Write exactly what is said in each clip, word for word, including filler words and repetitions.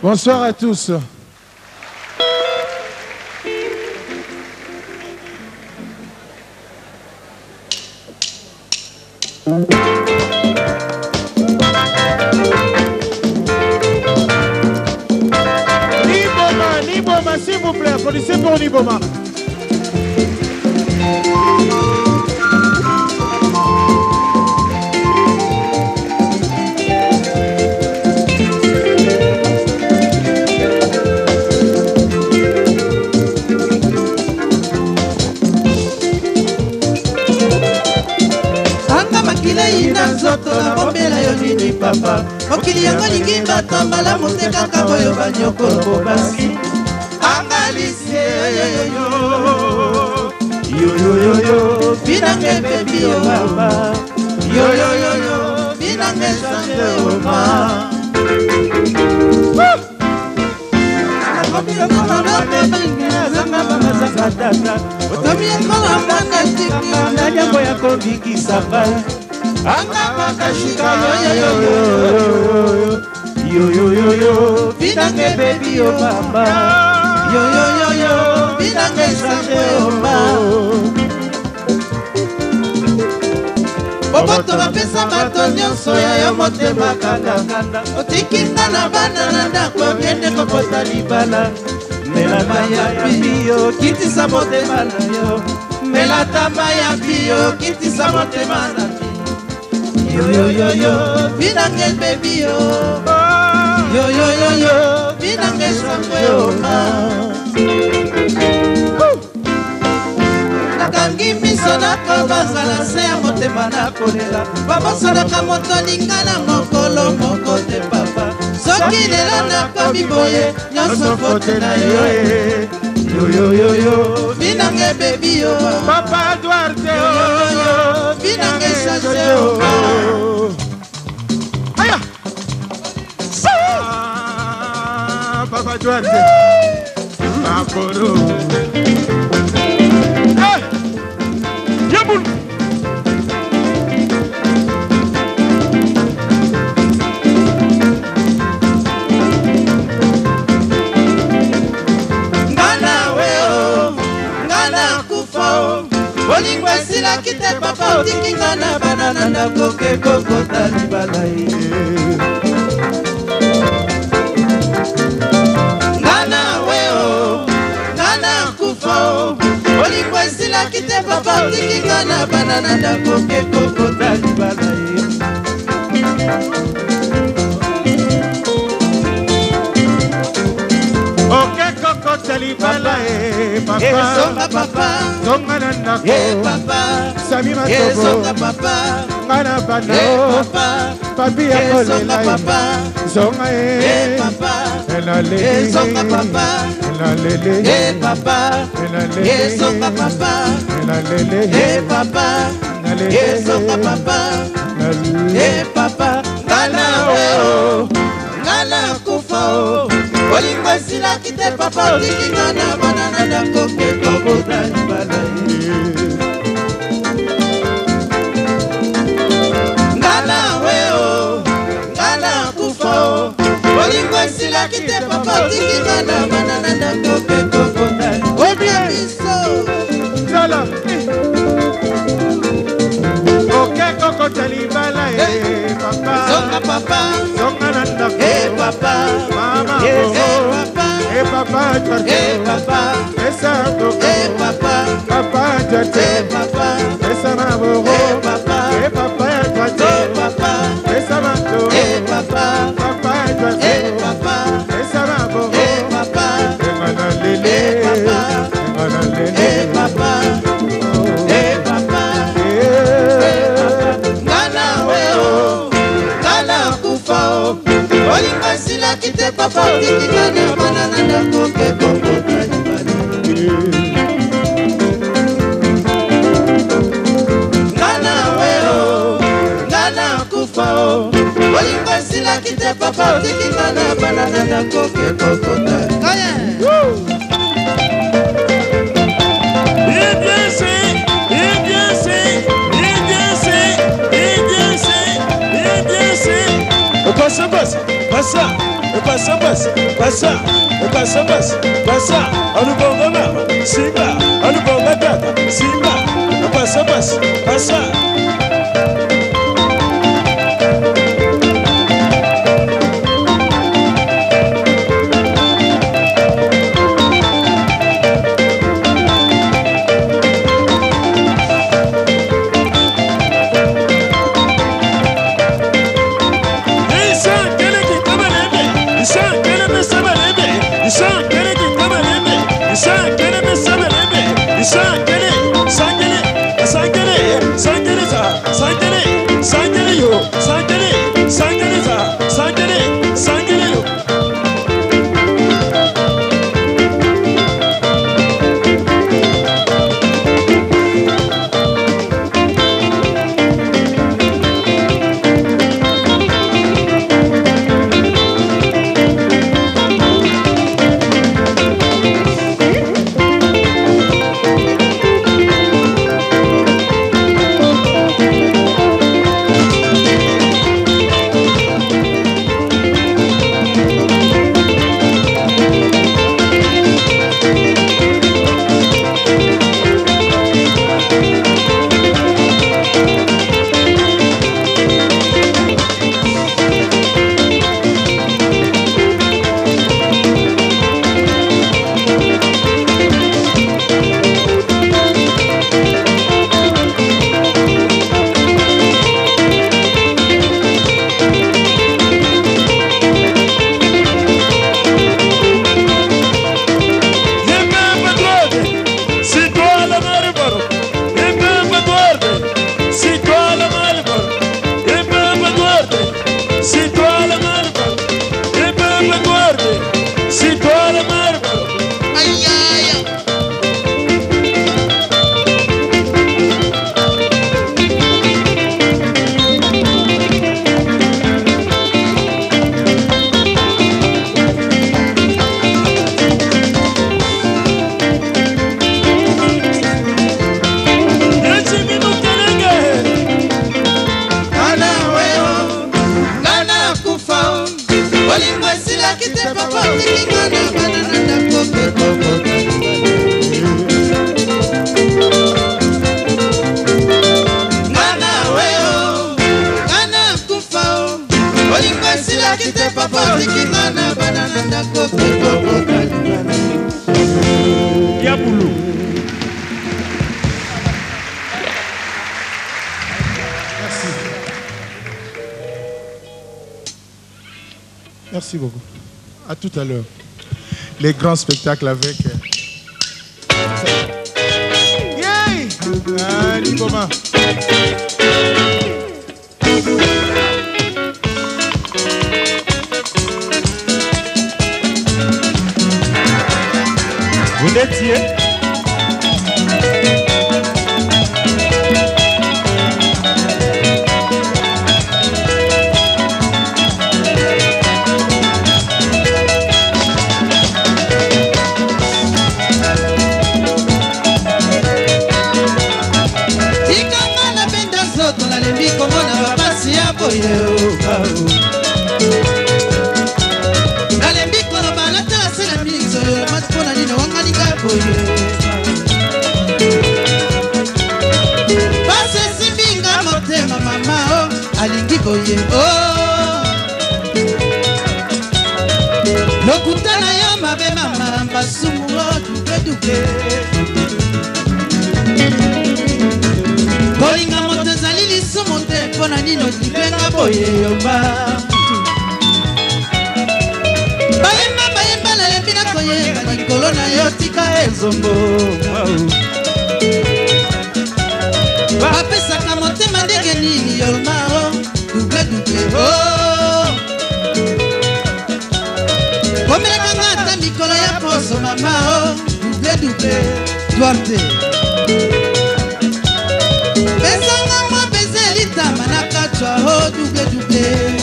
Bonsoir à tous. Niboma, Niboma, s'il vous plaît, applaudissez pour Niboma. Papa, okili yango lingi bato malamu te kaka boyo banyokolo basi angalisie yo yo yo yo yo binange baby yo baba yo yo yo yo binange sange oma Otomia kola mwana tiki na jambo ya kobikisa pale Anga makashika yo yo yo yo yo yo yo binange baby yo mama yo yo yo yo binange sange oma Boboto bapesa bato nyonso ya yo motema kanda kanda otikinga na bana na ndako biende kokota libala mela maya piyo kitisa motema na yo mela tamba ya piyo kitisa motema na Yo yo yo yo, binange baby yo. Yo yo yo yo, binange sangue yo ma. Nakangi miso na kabaza na se ya motema na kolela. Baboso na kamoto lingana mokolo moko te papa. Soki lelo na komi boye, nyonso fote na yo e. Yo yo yo yo, binange baby yo. Papa Duarte yo yo yo, binange sangue yo ma. Aya! Papa Duarte. Aporo. Hey! Yabun! Ngana weo, ngana kufa. Bolingwa sila kite papa utiki ngana banana na koke koko tani balai. Ngana weo, ngana kufa. Bolingwa sila kite papa utiki ngana banana na koke koko tani balai. Oke koko tali balai papa. Eh songa papa. Songa nanda ko. Eh papa. Sami Eh matobo. songa papa. Ngana bano. Eh papa. Papi ya kolela. papa. Zonga eh. Eh papa. Ela lele. Eh songa papa. Ela lele. Eh papa. Ela lele. Eh songa papa. Ela lele. Eh papa. Eh songa papa. Eh papa. Ngana weo. Ngana kufa o. Olingwa sila kite papa otiki ngana banana na koke koko tani balai. Ngana weo. Ngana kufa o. Olingwa sila kite papa otiki ngana banana na koke koko tani balai. Zala. Oke koko tali balai papa. Zonga papa. Zonga nanda ko. Eh papa. Mama Eh ko. papa. Eh papa Duarte. Eh papa. Esa koko. Eh papa. Papa Duarte. Eh papa. Esa maboro. Eh papa. Eh papa Duarte. Eh papa. Esa mato. Eh papa. Papa Duarte. Eh papa. Esa maboro. Eh papa. Engana lele. Eh papa. Engana lele. Eh papa. Eh papa. Eh papa. Ngana weo. Ngana kufa o. Olinga sila kite papa otiki ngana banana na koke koko tani balai. Ngana weo. Ngana kufa o. Olinga sila kite papa otiki ngana banana na koke koko tani. Kaya. Eh bien c'est, eh bien c'est, eh bien c'est, eh bien c'est, eh bien c'est. Passa, passa, passa, passa, passa, passa, passa, passa, passa, anu bonga mama, simba, anu bonga tata, simba, passa, passa, passa. Merci beaucoup. À tout à l'heure. Les grands spectacles avec... Yay! Ah, Niboma. Vous étiez boye oh lokutana yo mabe mama basumu dupe dupe kolinga moto zali lisumu te pona nino dibenga boye yomba bayemba bayemba na lembi na koyeba likolo na yo tika ezombo bapesaka motema ndenge nini yolma double double oh komelaka ngata mikolo ya poso mama oh double double duarte pesanga mwa pese litama na kachwa oh double double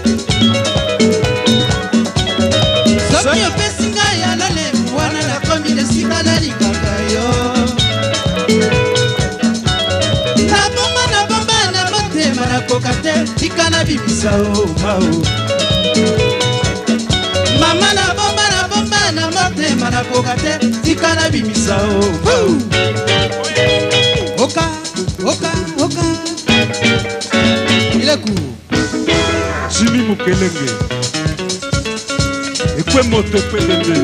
soki opesi ngai ya lolemu wana nakomi lesika nalikaka yo nabomba nabomba na motema nakoka te tika na bibisa o mao koka te tika na bimisa o oka oka oka ile ku Jimmy Mukelenge ekwe moto pedende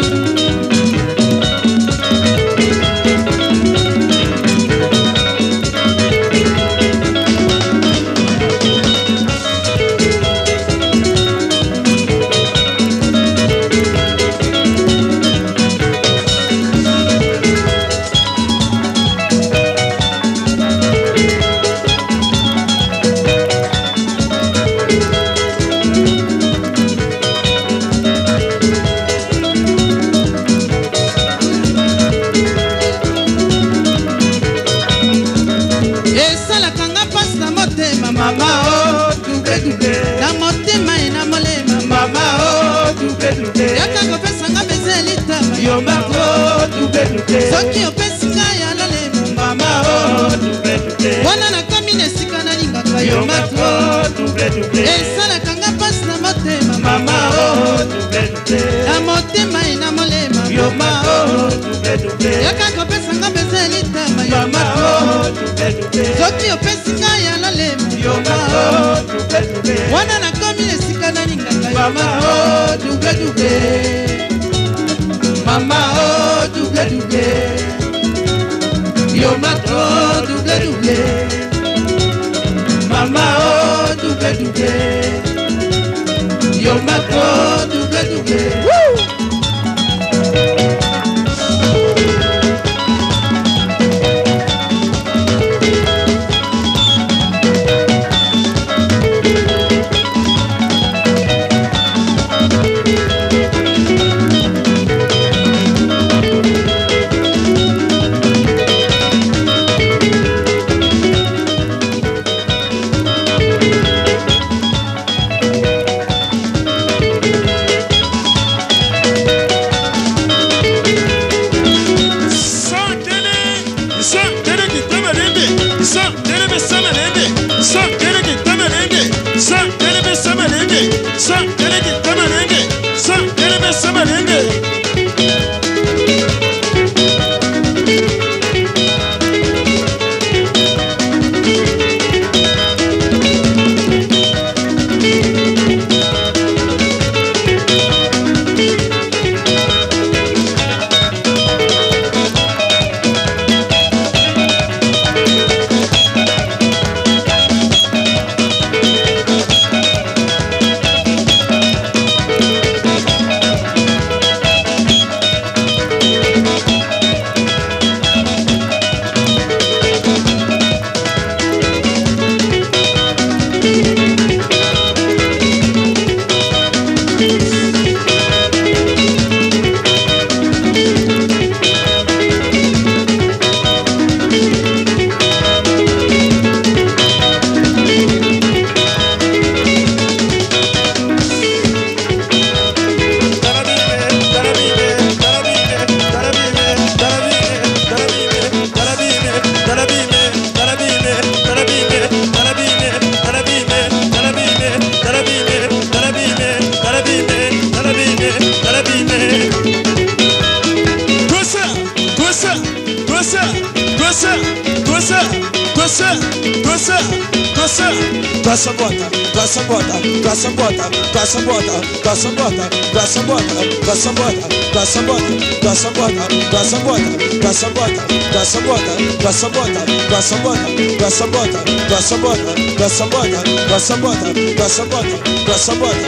soki opesinga ya lolemo mama wana nakomi na esika nalingaka yo mato esalaka nga mpasi na motema mama na motema ye na molema yaka kopesanga beza elitama yo mato soki opesinga ya lolemo wana nakomi na esika nalingaka yo mato Mama oh double double Yo mato double double Mama oh double double Yo mato double double Woo! Gasambota, Gasambota, Gasambota, Gasambota, Gasambota, Gasambota, Gasambota, Gasambota, Gasambota, Gasambota, Gasambota, Gasambota, Gasambota, Gasambota, Gasambota, Gasambota, Gasambota, Gasambota, Gasambota, Gasambota.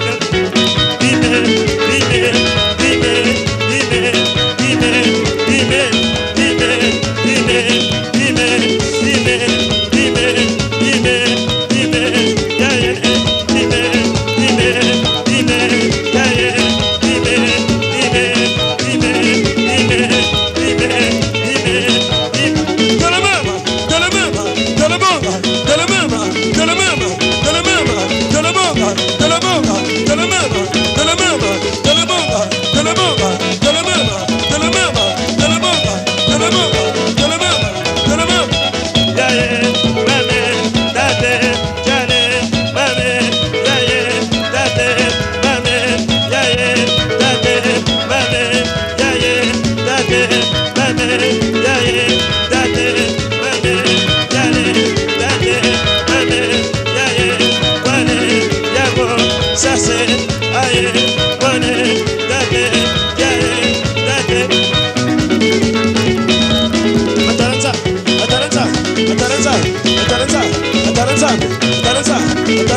Dime, dime, dime, dime, dime, dime, dime, dime, dime, dime, dime, dime. De la mama, de la mama, de la mama, de la mama, de la mama.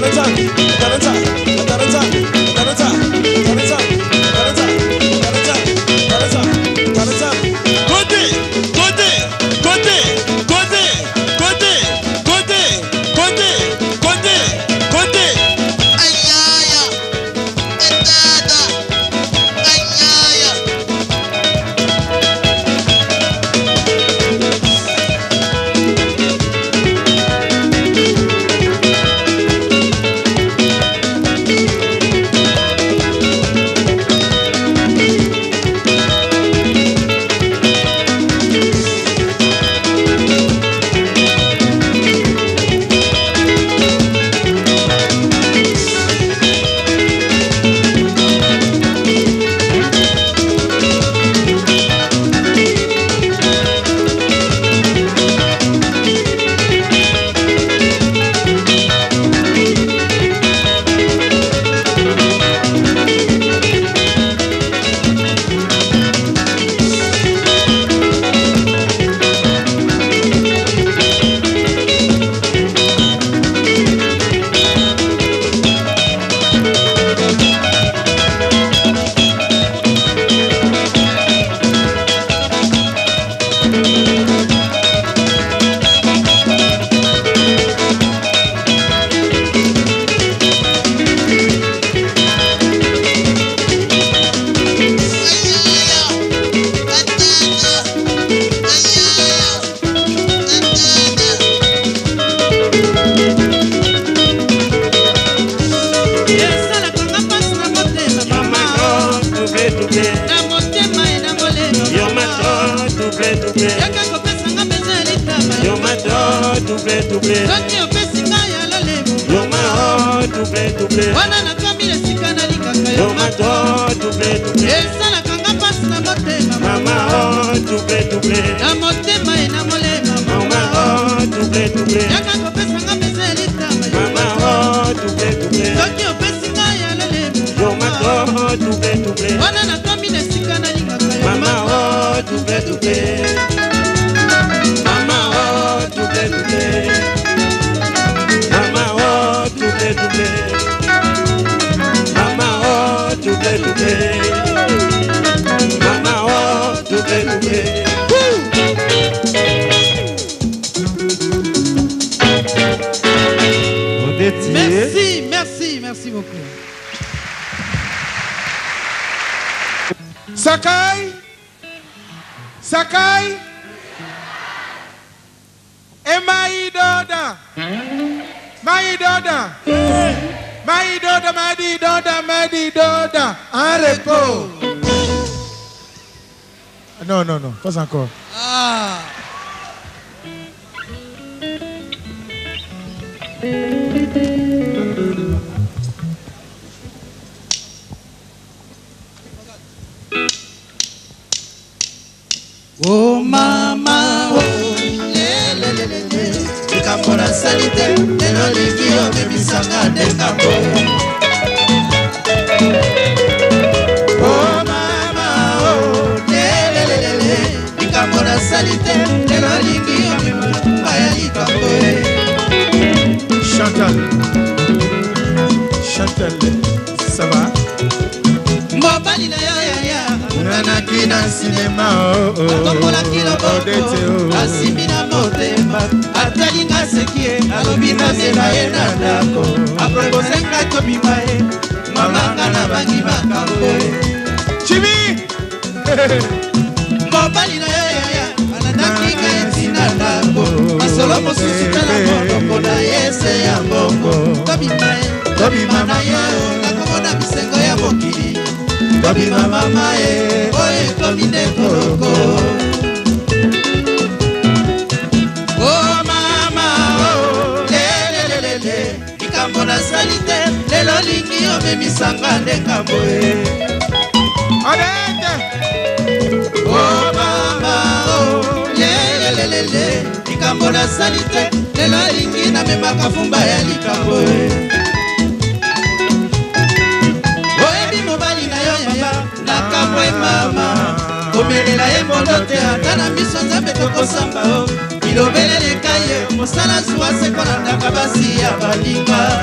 Merci, merci, merci beaucoup. Sakai, Sakai, Emai Doda, Mai Doda, Mai Doda, Madi Doda, Madi Doda, en repos. Non, non, non, pas encore. Ah. Oh mama, oh, le le le le le, ikambora salite, lelo likio bebisanga dekambo. Oh mama, oh, le le le le le, ikambora salite, lelo likio bebisanga dekambo. Chantal, Chantal, ça va? Mobali na ya ya ya. Nanaki na cinéma, oh oh, Atombola kilo boko, asimbi na motema, atalinga sekie, alobi na zela ye na ndako, apropose nga tobima ye, mamanga na bangi makambo ye. Chibi! Mobali na ya ya ya, alandaki nga eti na ndako, masolo mosusu tala mokoko na ye se ya mbongo, tobima ye, tobima na ye, nakomona bisengo ya mokili. Tobima mama e, oye tobine koroko. Oh mama oh, le le le le le, ikambo na salite, lelo lingi omemisanga ndekambo e. Arrête! Oh mama oh, le le le le le, ikambo na salite, lelo lingi na memaka fumba ya likambo e. Nakamwe mama, omelela ye mondo te ata na miso nzambe tokosamba o. lilobeleleka ye mosala zuwa sekolandaka basi ya balinga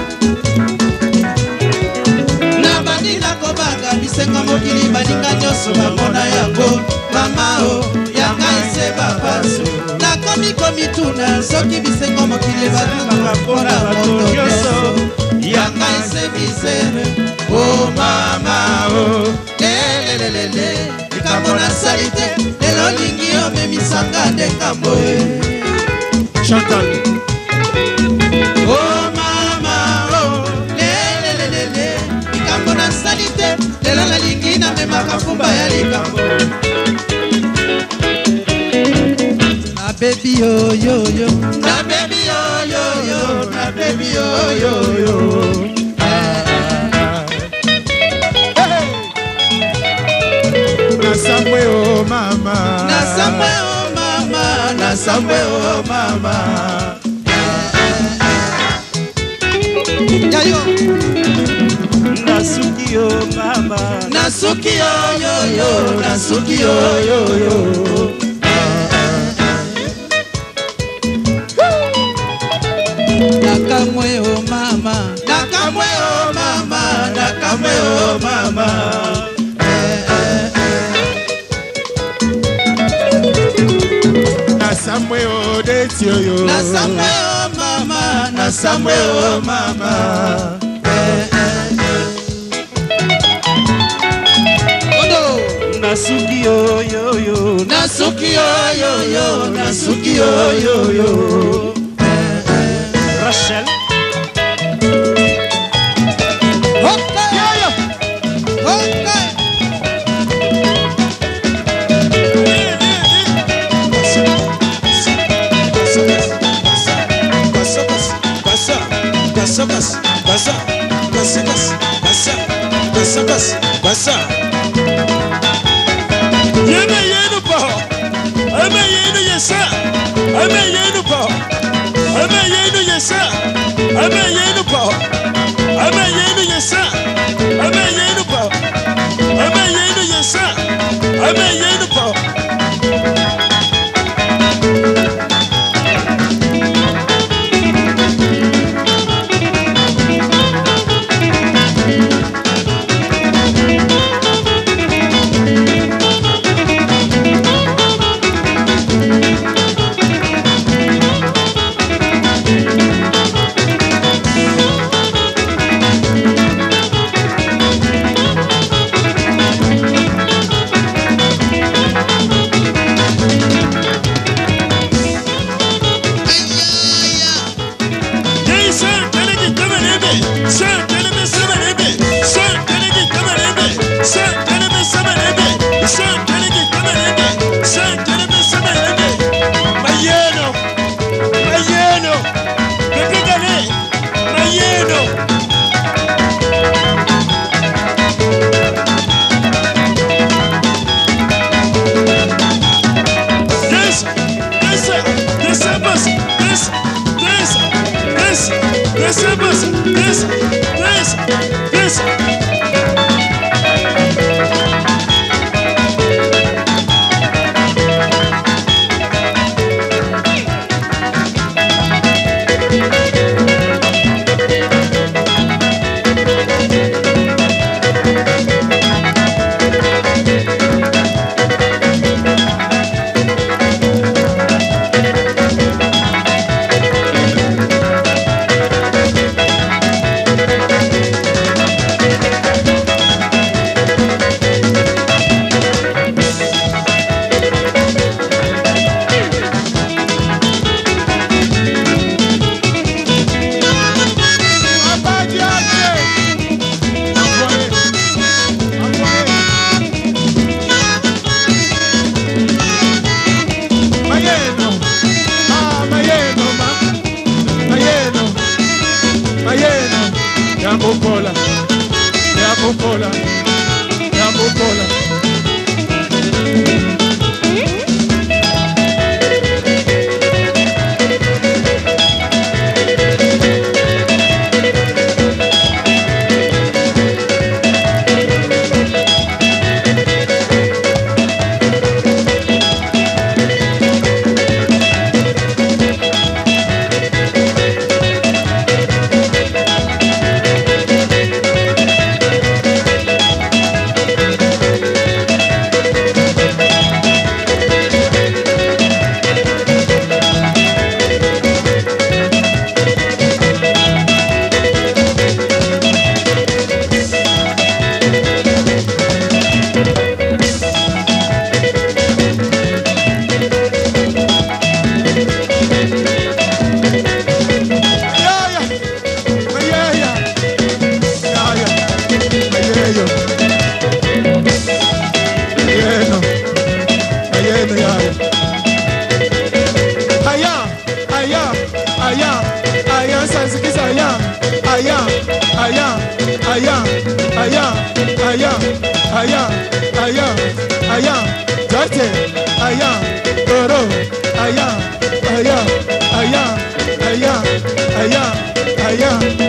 na bandina kobanga bisengo mokili balinga nyonso bamona yango mama o yanga ese bapaso nakomi komituna soki bisengo mokili batungaka mpona moto nyonso yanga ese misere o mama o lelelelele likambo nasali te lelo lingi omemisanga nde nkambo e Chantal o mama o lelelelele likambo nasali te lelo nalingi namemaka fumba ya likambo na bebi oyoyo na bebi oyoyo na bebi oyoyo Nasambwe o mama Nasambwe o mama Nasambwe o mama Yayo Nasuki o mama Nasuki o yo yo Nasuki o yo yo Nakamwe o mama Nakamwe o mama Nakamwe o mama Nasamwe o deti yo Nasamwe o mama Nasamwe o mama Odo Nasuki o yo yo Nasuki o yo yo Nasuki o yo yo Rachel Okay Okay Basa, basa, basa, basa, basa, basa, basa, basa. Yeme yenu pa, ame yenu yesa, ame yenu pa, ame yenu yesa, ame yenu pa, ame yenu yesa, ame yenu pa, ame yenu yesa, ame yenu pa. aya, aya, aya, aya, aya, aya, Date, aya, oro, aya, aya, aya, aya, aya, aya.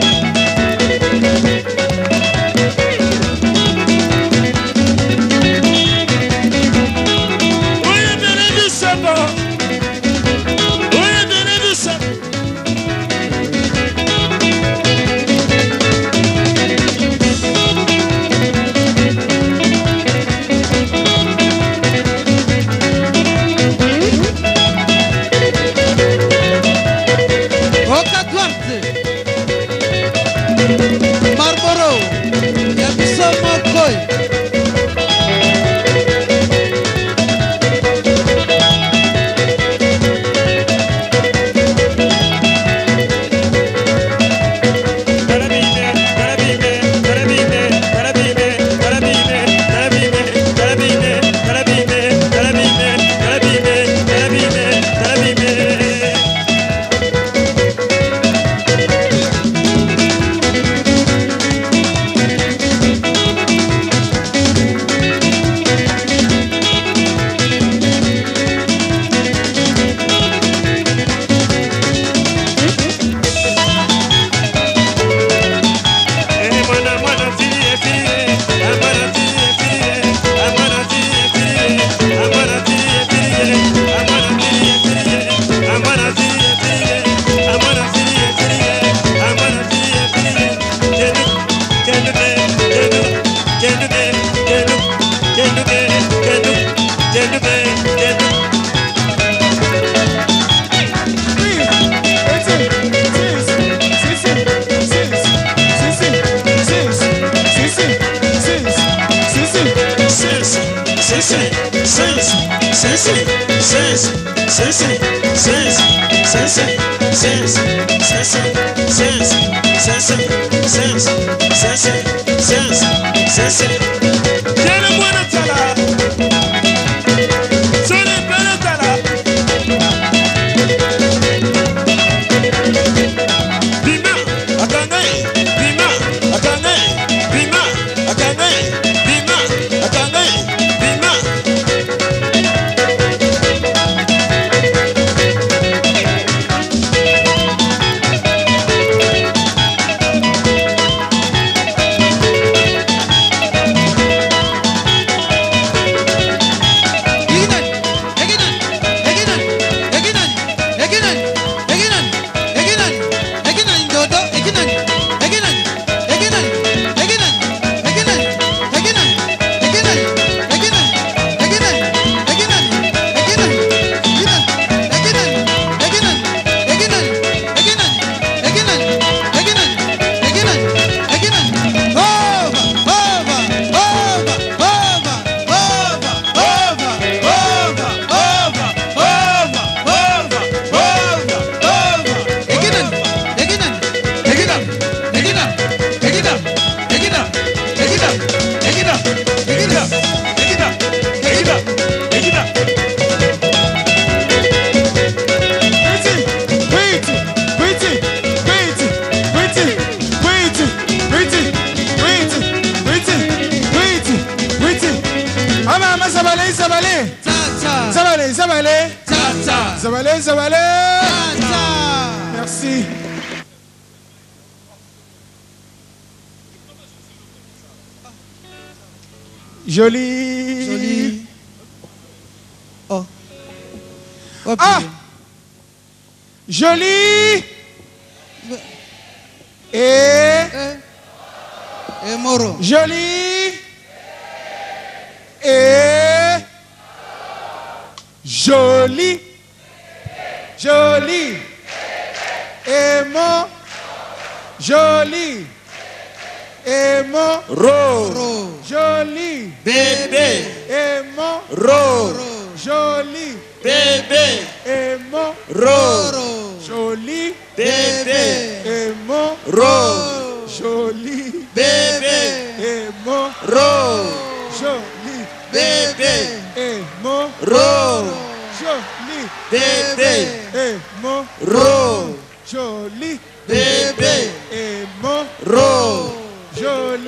Zabalé, Zabalé. Merci. Joli. Joli. Oh. Oh ah. Joli. Et. Et, et Moro. Joli. Et. Joli. Joli. Aimant. Joli. Aimant. Ro. Joli. Bébé. Aimant. Ro. Joli. Bébé. Aimant. Ro. Joli. Bébé. Aimant. Ro. Joli. Bébé. Aimant. Ro. Joli. Bébé. Aimant. Ro. Joli. Bébé. Aimant. Ro. Joli. Bébé. Aimant. Ro. Joli.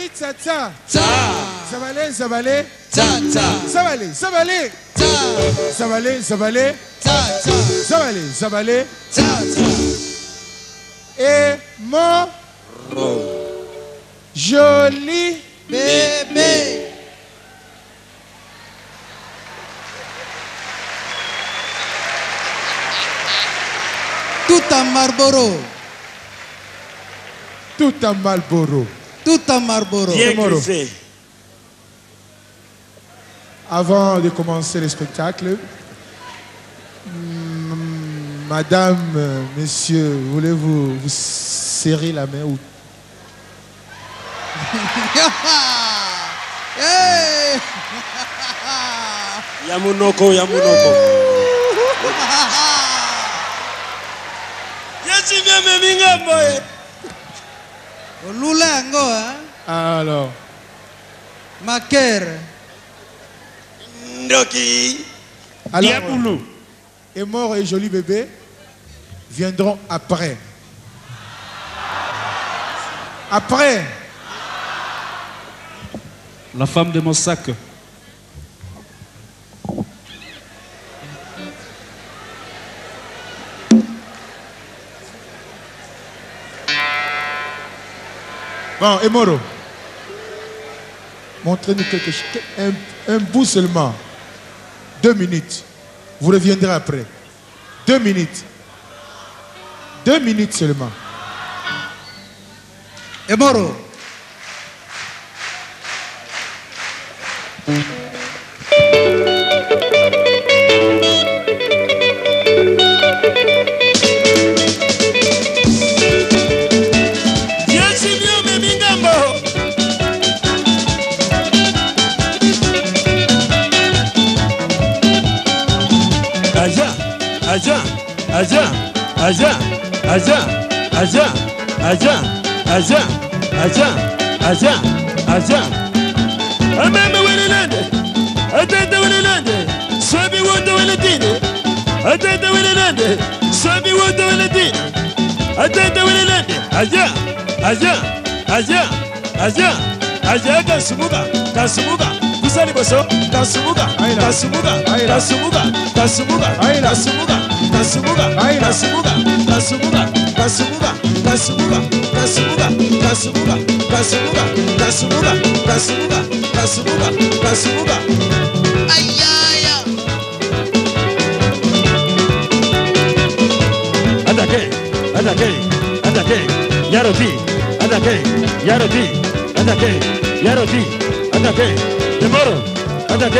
dit ça, ça. Ça. Ça va aller, ça va aller. Ça, ça. Ça va aller, ça va aller. Ça. Ça va aller, ça va aller. Ça, ça. Ça va aller, ça va aller. Ça, ça. Et mon joli bébé. Tout en Marlboro. tout en Marlboro. Tout en Marlboro. Bien Moro. griffé. Avant de commencer le spectacle, mm, madame, euh, monsieur, voulez-vous vous serrer la main ou... Hey! Yamunoko, Yamunoko. Yesi meme minga boy. Olula yango, hein? Alors, Maker. Ndoki. alors Diaboulou. et mort et joli bébé viendront après. Après. La femme de mon sac. Bon, Emoro, montrez-nous quelque chose, un, un bout seulement. Deux minutes. Vous reviendrez après. Deux minutes. Deux minutes seulement. Emoro. Yesi meme minga bo. Aja, aja, aja, aja, aja, aja, aja, aja, aja, aja, aja. Ameme welelande, atende welelande, swabi wote weletine, atende welelande, swabi wote weletine, atende welelande, aja, aja, aja, aja, aja kasumuga, kasumuga. Kusali boso, kasumuga, Aïla. kasumuga, Aïla. kasumuga, kasumuga, Aïla. kasumuga, kasumuga, Aïla. kasumuga, kasumuga, kasumuga, kasumuga, kasumuga, kasumuga, kasumuga, kasumuga, kasumuga, kasumuga, kasumuga. Aïe aïe. Attaqué, attaqué, attaqué, Yaroti, attaqué, Yaroti, attaqué, Yaroti, attaqué, Demoro, attaqué,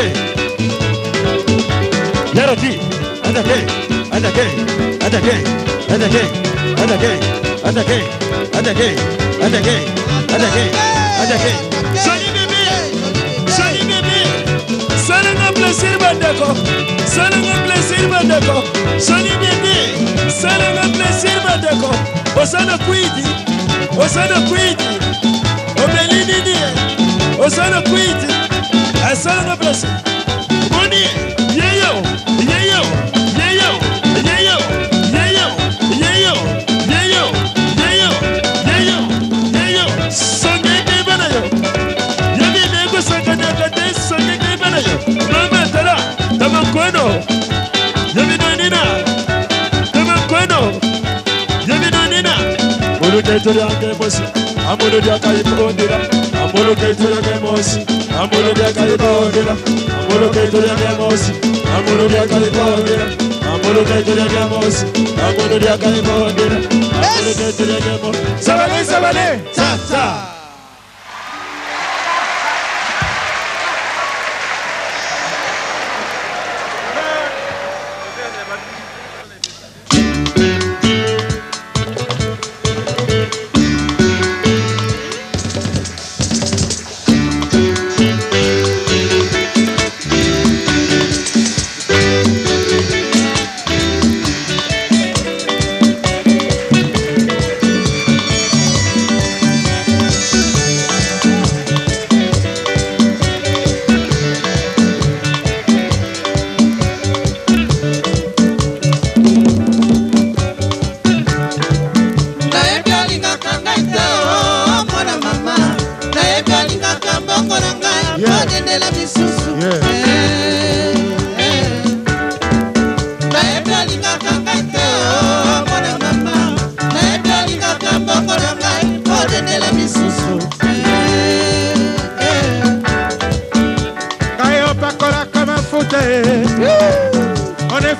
Yaroti, attaqué, attaqué, attaqué, attaqué, attaqué, attaqué, attaqué, attaqué, attaqué, attaqué. Joli bébé, joli bébé, salanga plaisir bandeko, salanga plaisir bandeko, joli bébé, salanga plaisir bandeko. Osana kwidi, osana kwidi, obelini die, osana kwidi, asalanga plaisir. Boni, yeyo, yeyo, yeyo, yeyo, yeyo, yeyo, yeyo, yeyo, yeyo, yeyo. Songe kibana yo, yabi nego sanganya kate songe kibana yo. Mama tala, tama kweno, yabi nanina, tama kweno, yabi nanina. Mulu ketori ake mosi, amulu dia kai pondira, amulu ketori ake mosi, amulu dia kai pondira, amulu ketori ake mosi, amulu dia kai pondira, amulu ketori ake mosi, amulu dia kai pondira, amulu ketori ake mosi. Sabale, sabale, sa sa.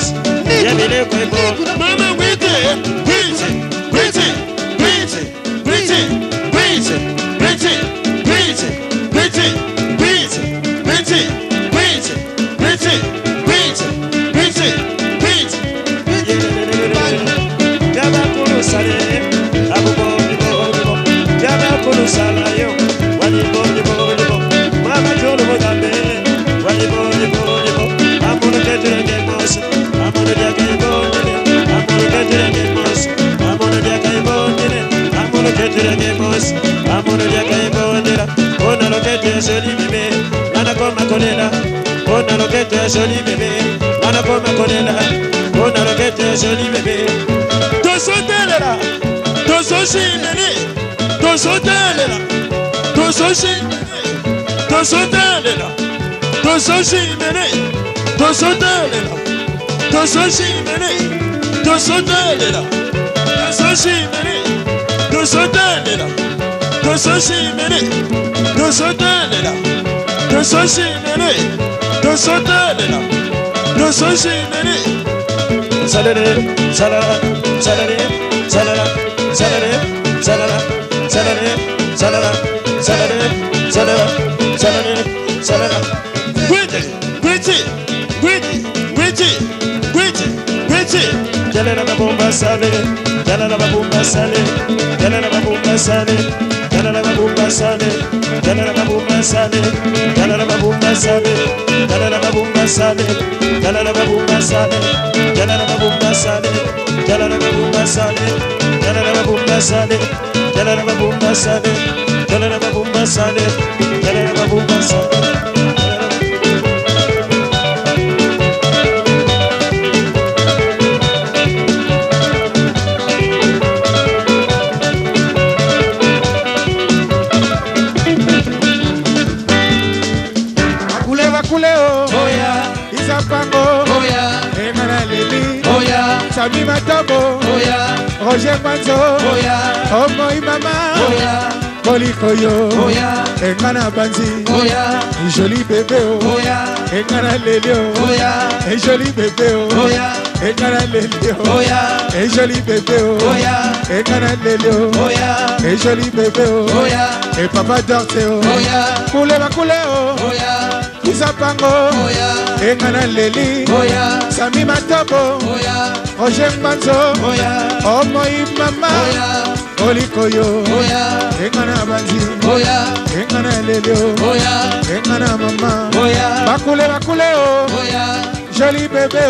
boss. Yamile Kwebo. Mama with it. Preach it. Preach it. Preach it. Preach it. Preach it. Preach it. Preach it. Preach it. Preach it. Preach it. Preach it. Preach it. Preach it. Preach it. Preach it. Jaba kulu sale. Abu bo bo bo. Jaba kulu sala yo. Wali bo bo bo. Mama jolo bo gambe. Wali bo bo bo. Amuna ketere ke boss. Amuna dia ke bo dile. Amuna ketere ke boss. Amuna dia ke bo dile. Amuna ketere ke boss. Amuna dia ke bo dile. Ona lo ketere soli bebe. Nana koma kolela. Ona lo ketere soli bebe. Nana koma kolela. Ona lo ketere soli bebe. Tosotelela. Tososhimene. Tosotelela. Tososhimene. Tosotelela. Tososhimene. Tosotelela. Tososhimene. Tosotelela. Tososhimene. Tosotelela. Tososhimene. Tosotelela. Tososhimene. Tosotelela. Tososhimene. Salere, salala, salere, salala, salere, salala, salere, salala, salere, salala, salere, salala. Quit quit it, quit it, quit it, quit it, quit it. Jalala la bomba sale, jalala la bomba sale, jalala la bomba sale, jalala la bomba sale, jalala la bomba sale, jalala la bomba sale, jalala la bomba sale, jalala la bomba sale, jalala la bomba sale, jalala la bomba sale, jalala la bomba sale, jalala la bomba sale, jalala la bomba sale, jalala la bomba sale. Sami Matobo, Roger Manzo, Omo Imama, Kolikoyo, Engana Banzi, joli bébé, Engana Lelio, et joli bébé, Engana Lelio, et joli bébé, Engana Lelio, et joli bébé, et papa Dorteo, Koule Makuleo, Isapango, Engana Leli, Sami Matobo, Roger Manzo, Omo Imama, Kolikoyo, Engana Banzi, Engana Lelio, Engana Mama, Bakule Bakuleo, joli bébé,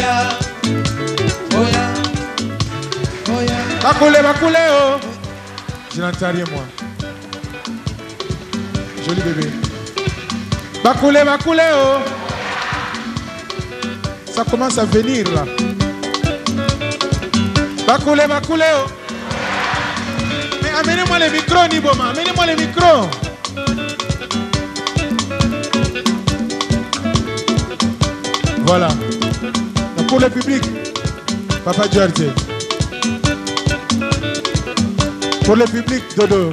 Bakule Bakuleo, je n'entends rien moi, joli bébé, Bakule Bakuleo, ça commence à venir là. Bakoulé, bakoulé. Mais amenez-moi les micros, Niboma. Amenez-moi les micros. Voilà. Donc pour le public, Papa George. Pour le public, Dodo.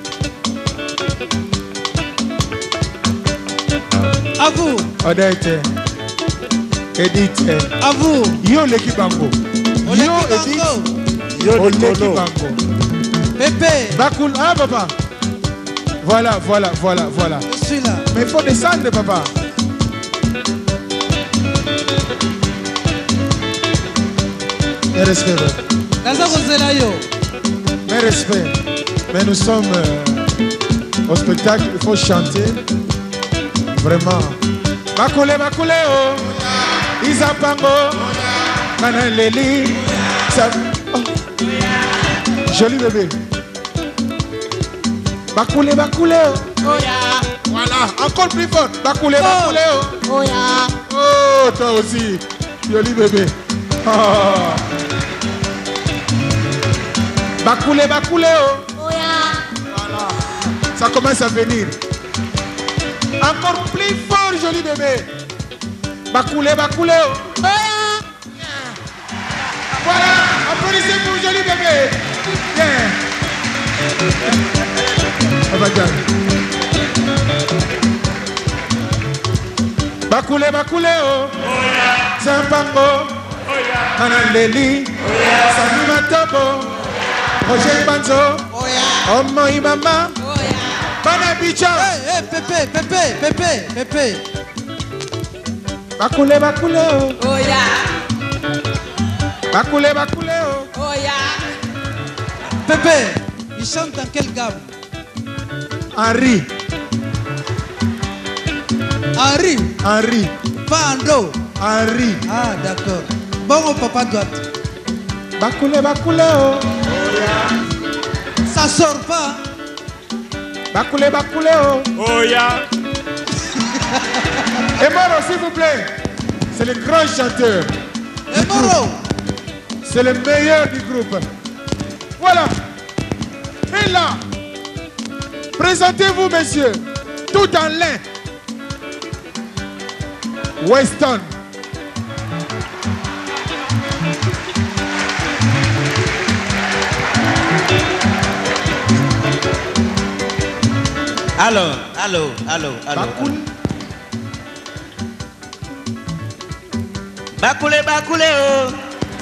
À vous. Odette. Edith. À vous. Yo l'équipe Bango. Yo Edith. Yo l'équipe Bango. Pépé. Bakoul. Ah papa. Voilà, voilà, voilà, voilà. Je suis là. Mais il faut descendre papa. Mes respects. Mes respects. Mais nous sommes euh, au spectacle, il faut chanter. Vraiment. Bakoulé, bakoulé, oh. Isapango. Manan Leli. Oh. Joli bébé. Bakoulé, bakoulé, oh. Voilà, encore plus fort. Bakoulé, bakoulé, oh. Oh, toi aussi. Joli bébé. Oh. Bakoulé, bakoulé, oh. Voilà. Ça commence à venir. Encore plus fort, joli bébé. Bakoulé, bakoulé, oh. Voilà, applaudissez pour joli bébé. Bien. Bakoulé, bakoulé, oh. Zampango. Manaleli, Sami Matobo, Roger Banzo, Omo Imama, Banabicha. Eh, eh, Pépé, Pépé, Pépé, Pépé. Bakule, bakule, oh. Oh yeah. Bakule, bakule, oh. Oh yeah. Pépé, il chante dans quelle gamme? Henri. Henri. Henri. Pas en do. Henri. Ah, d'accord. Bon, au papa droite. Bakule, bakule, oh. Ça sort pas. Bakule, bakule, oh. Oh yeah. Et Moro, s'il vous plaît. C'est le grand chanteur. Et Moro. C'est le meilleur du groupe. Voilà. Et là, présentez-vous, messieurs. Tout en lin. Weston. Allô, allô, allô, allô. Bakul. Bakule, bakule, oh.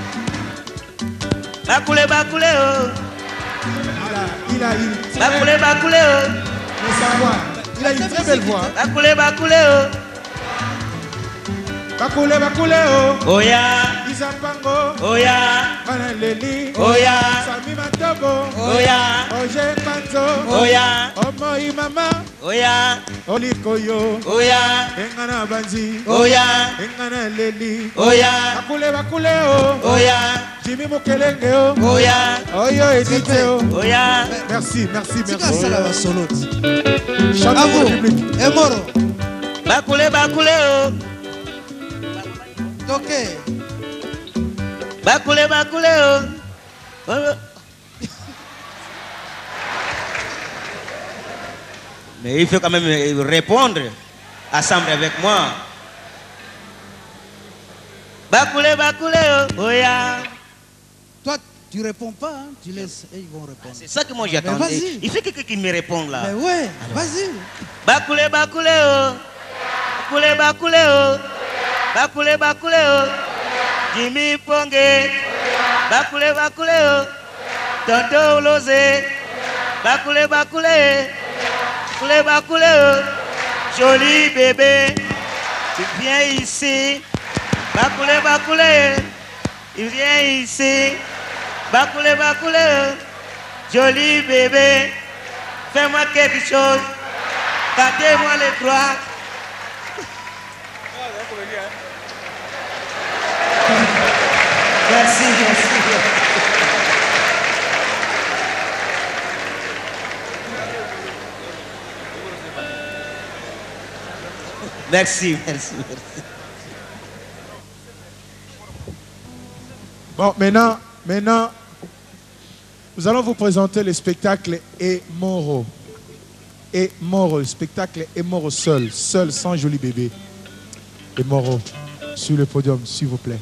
Bakule, bakule, oh. Voilà, il a une très Bakule, bakule, oh. mais sa voix. Il a une très belle voix. Bakule, bakule, oh. Bakule, bakule, oh. Oh yeah, Isapango. oh yeah, Manaleli. oh yeah, Sami Matobo. oh yeah, Roger Banzo. oh yeah, Omo Imama. oh yeah, Olikoyo. oh yeah, Engana Banzi. oh yeah, Engana Leli. oh yeah, Bakule, bakule, oh. oh yeah, Jimmy Mukelenge, oh. oh yeah, Oyo Edith, oh. oh yeah. Merci, merci, Tu merci. ça la va solo. Chante À pour vous. le public. Et Moro. Bakule, bakule, oh. Ok. Bakule, bakule, oh. Oh. Mais il faut quand même répondre, ensemble avec moi. Bakule, bakule, oh. Oh yeah. Toi, tu réponds pas, hein? Tu laisses et ils vont répondre. C'est ça que moi Mais j'attendais. vas-y. Il faut que quelqu'un me réponde là. Mais ouais, vas-y. Bakule, bakule, oh. Bakule, bakule, oh. Bakule, bakule, oh. Jimmy Ponge. Bakule, bakule, oh. Tonton Lozé. Bakule, bakule. Bakule, bakule, oh. Joli bébé. Tu viens ici. Bakule, bakule. Il vient ici. Bakule, bakule, oh. Joli bébé. Fais-moi quelque chose. Battez-moi les bras. Merci, merci. Merci, merci, merci. Bon, maintenant, maintenant, nous allons vous présenter le spectacle Et Moro. Et Moro, le spectacle Et Moro seul, seul, sans joli bébé. Et Moro, sur le podium, s'il vous plaît.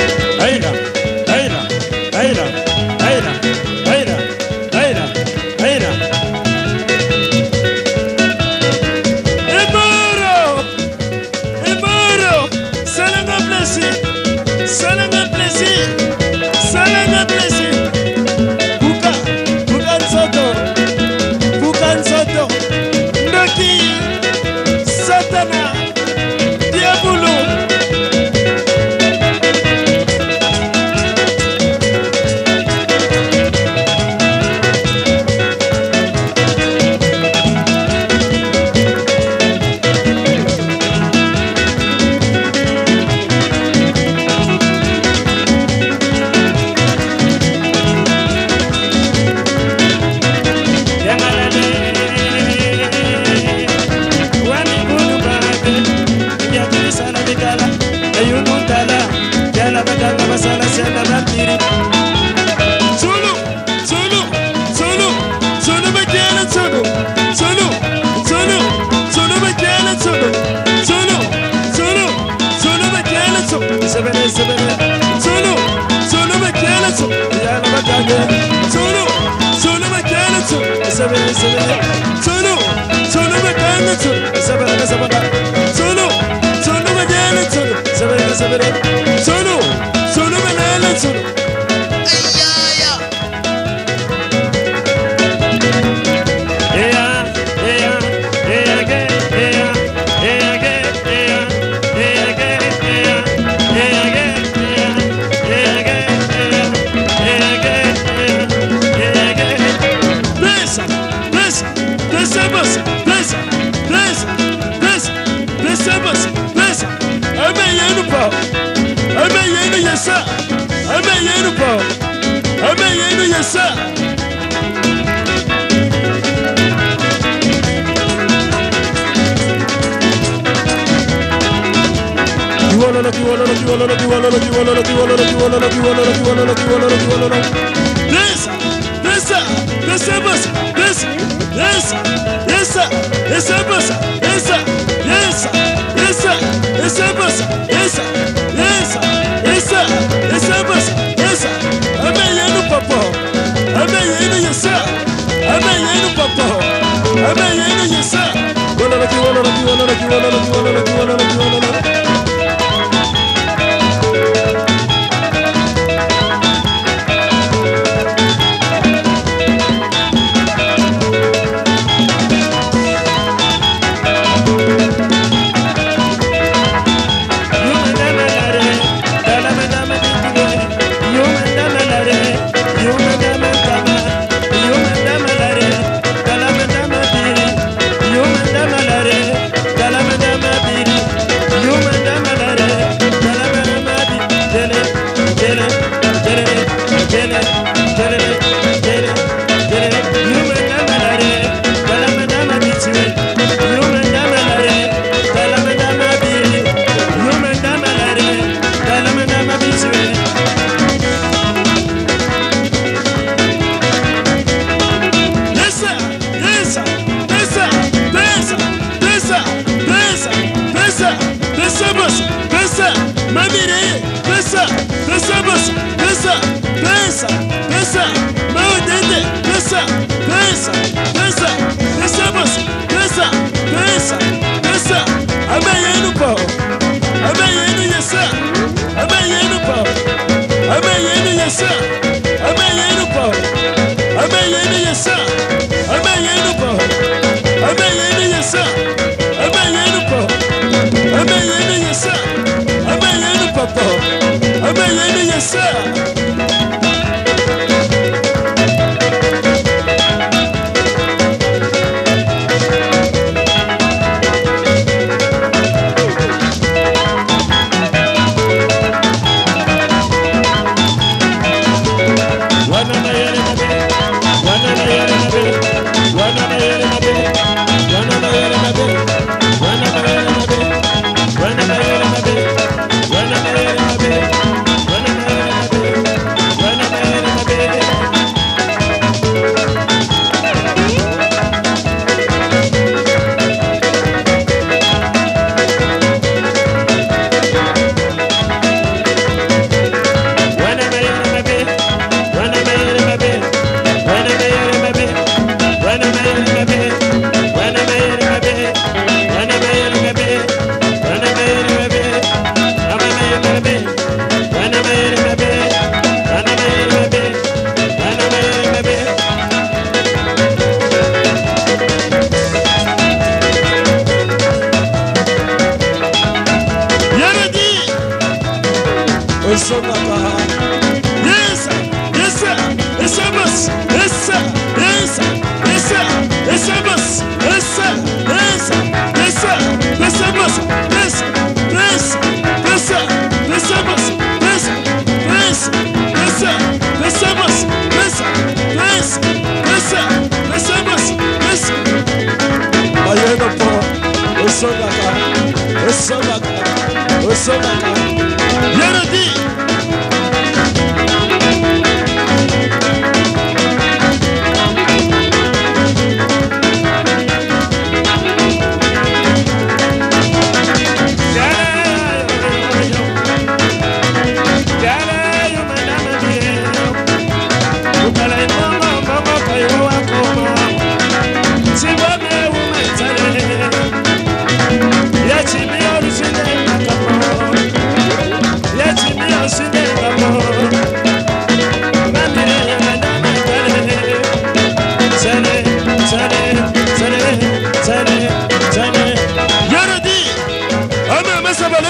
Aina, aina, aina, aina, aina, aina, Solo, solo me cae solo, sabe, sabe, solo, solo me llena solo, sabe, sabe, solo, solo me llena solo.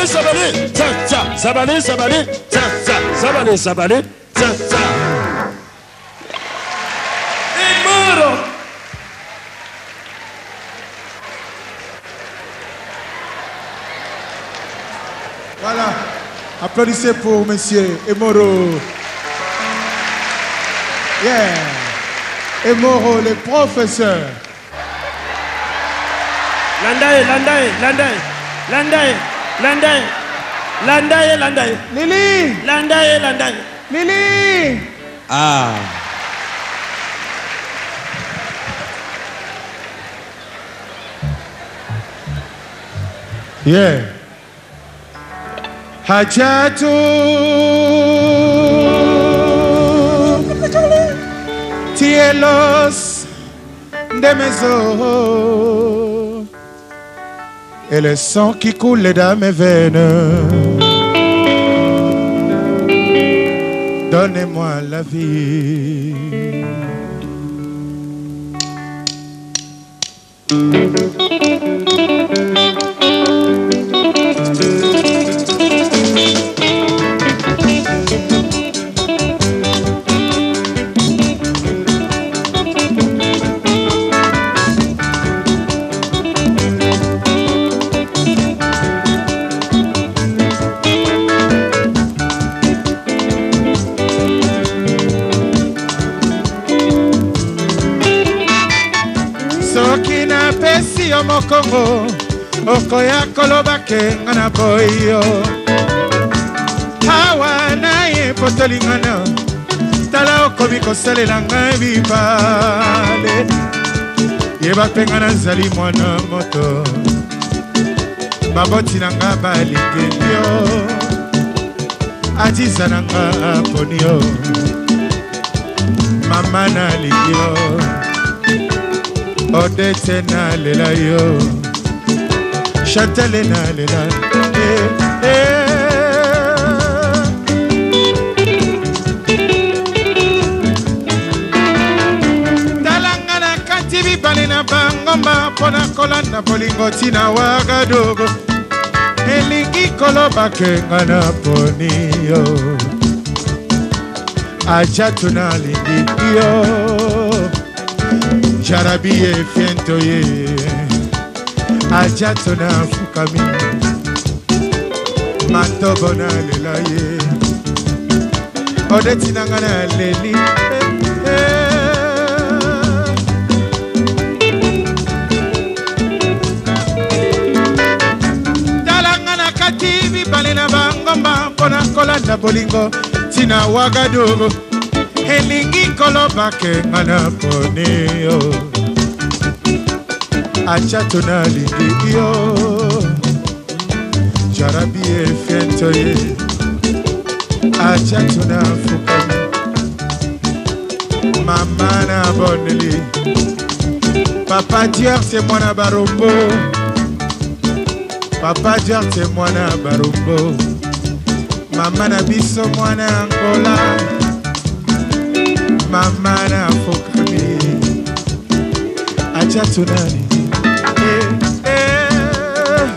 Zabale, ça, ça, Zabale, Zabale, ça, ça, Zabale, Zabale, ça, ça. Et mort. Voilà. Applaudissez pour monsieur Emoro. Yeah. Emoro, le professeur. Landae, Landae, Landae, Landae, Landae, Landae, Landae. Lili. Landae, Landae. Lili. Ah. Yeah. Hajatu Tielos de mes os et le sang qui coule dans mes veines. Donnez-moi la vie. Mokongo okoya koloba ke ngana boyo hawa naye potolingana tala okomi kosalela ngai bibale yeba pe ngana zali mwana moto baboti na nga balingi yo adiza na nga poni yo mama nalingi yo Odete na lela yo Chatele na lela eh, eh. Dalangana katibi balina bangomba Pona kolanda bolingo tina wagadogo Elingi koloba kengana poni yo Ajatu na lingi yo Jarabi e fiento ye Ajato na fukami Matobo na lela ye Odeti na ngana leli eh, eh. Dalangana katibi balina bangomba Pona kolanda bolingo tina wagadogo Elingi koloba ke ngana pone yo Achato na lingi yo Jarabi e fiento ye Achato na fukami Mama na boneli Papa Dior c'est moi na barombo Papa Dior c'est moi na barombo Mama na biso moi na Angola Mama na fokami Acha tunani eh, eh.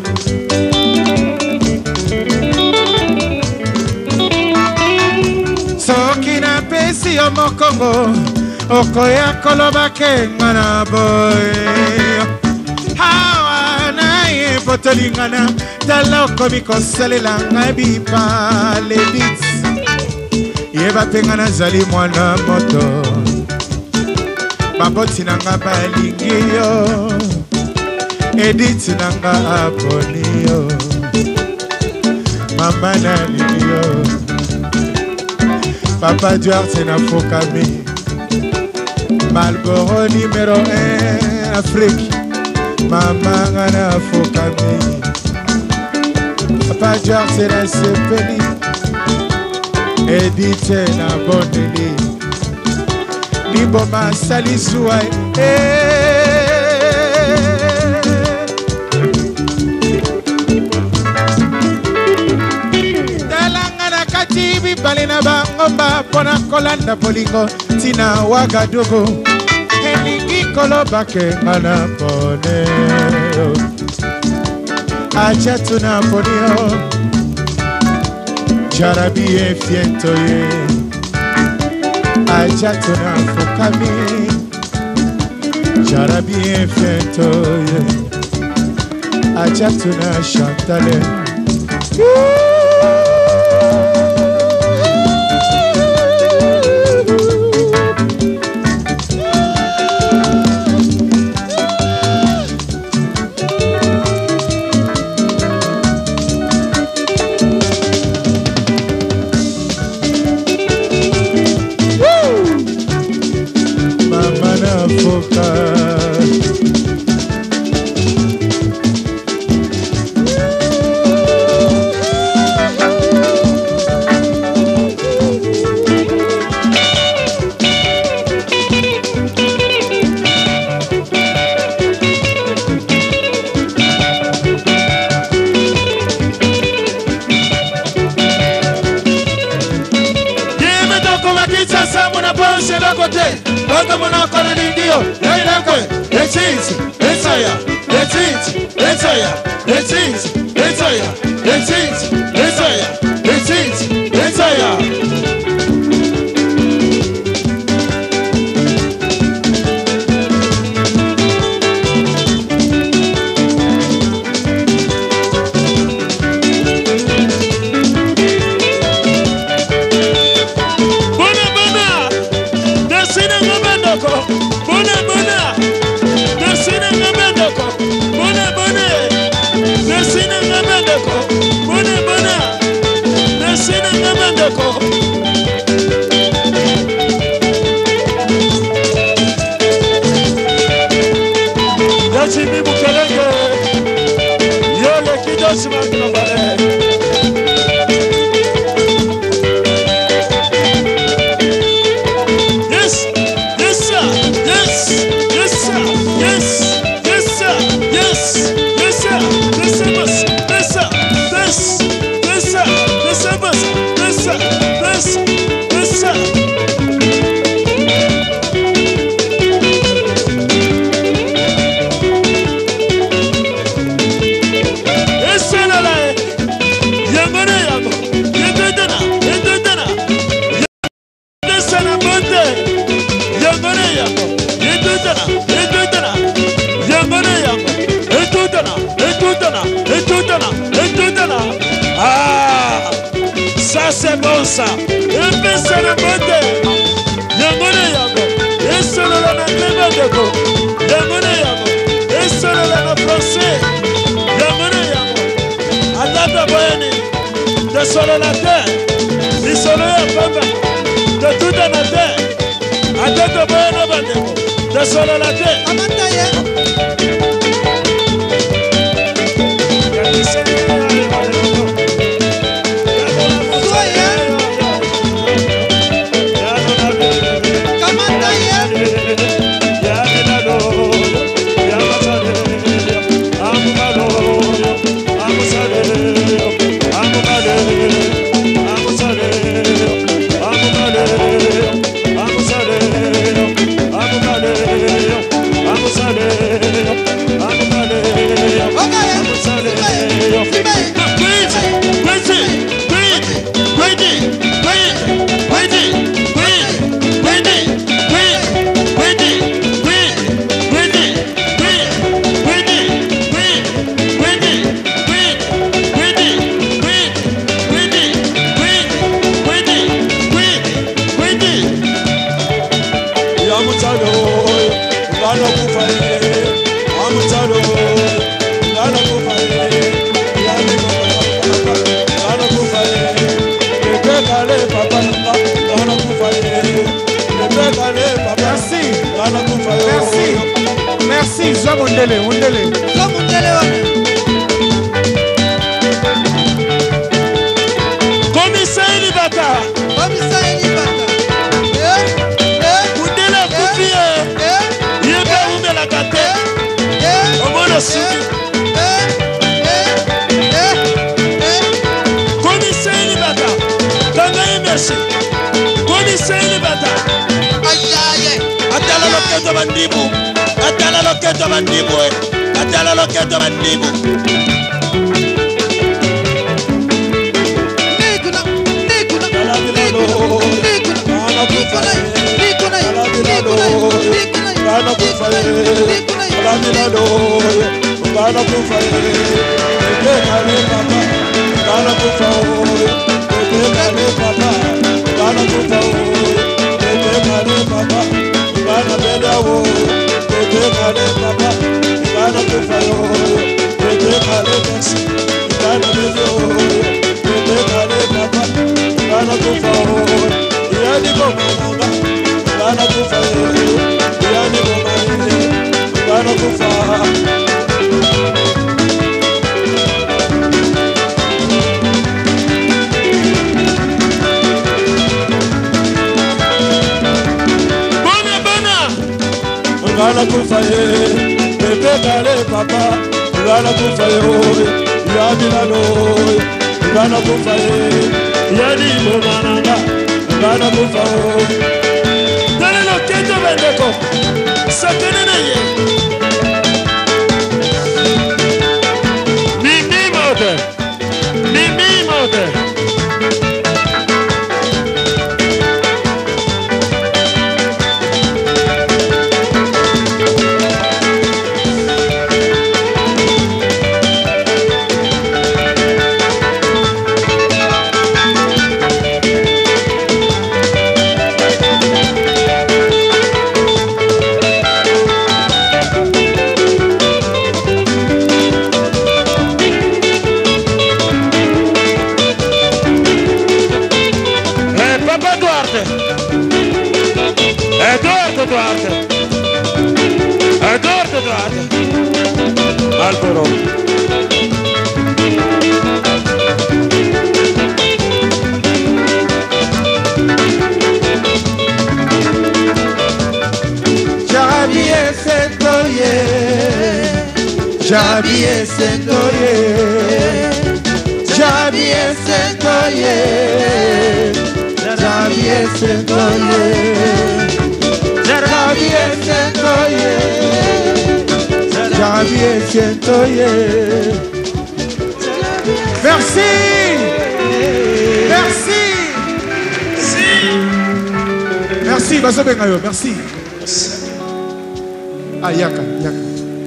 Soki na pesi yo mokongo Okoya koloba ke ngana boy Hawa na ye potolingana Tala okomi kosalela ngabi pa le beats Yeba pengana zali mwana moto Baboti nanga balingi yo Edith nanga aponi yo Mama nalingi yo Papa Duarte na fokami Malboro numéro un Afrique Mama ngana fokami Papa Duarte na sepeli Edite na bondeli Liboma salisuwa eh. Dalangana katibi balina bangomba Pona kolanda bolingo tina wagadogo Elingi koloba ke ngana pone acha tunaponio jarabie fientoye acha tunafukami jarabie fientoye acha tunashantale Bandibu, atala loketo bandibu, atala loketo bandibu. Ugana kufa ye, Ugana lo, Ugana kufa ye, Ugana papa, Ugana kufa ye, Ugana papa, Ugana kufa ye, Ugana papa, Ugana beda wo, Ugana papa, Ugana kufa ye, Ugana besi, Ugana beda wo, Ugana papa, Ugana kufa ye, Yani gomanga, Ugana kufa ye, Yani gomanga, Ugana kufa. Bona bona, Ugana kufa ye, Pepe kale papa, Ugana kufa ye, Yani lalo, Ugana kufa ye, Yani gomanga. Ugana kufa dale lo keto bendeko sakene na ye Mimi mode Mimi mode Eduardo Eduardo Eduardo Albero Jabi esentoye Jabi esentoye Jabi esentoye Jabi esentoye Javier Sentoye, Javier Sentoye. Merci. Merci. Merci, Baso Bengayo, merci. Ah, Yaka, Yaka.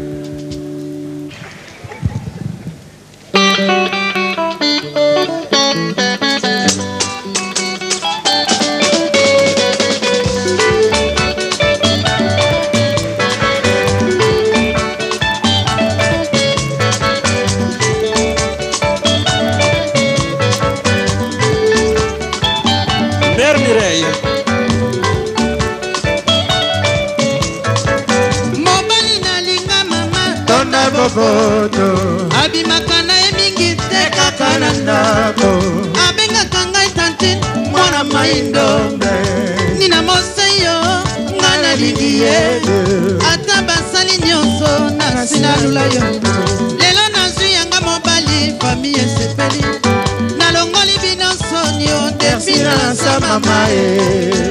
Abimakana emingi te kakana ndako Abengaka ngai tantine mwana maindombe Nina moseyo ngana lidiye Ata basali nyonso na sinalula yo Lelo nazwi yanga mobali fami esepeli Nalongoli bino sonyo defina na sa mamae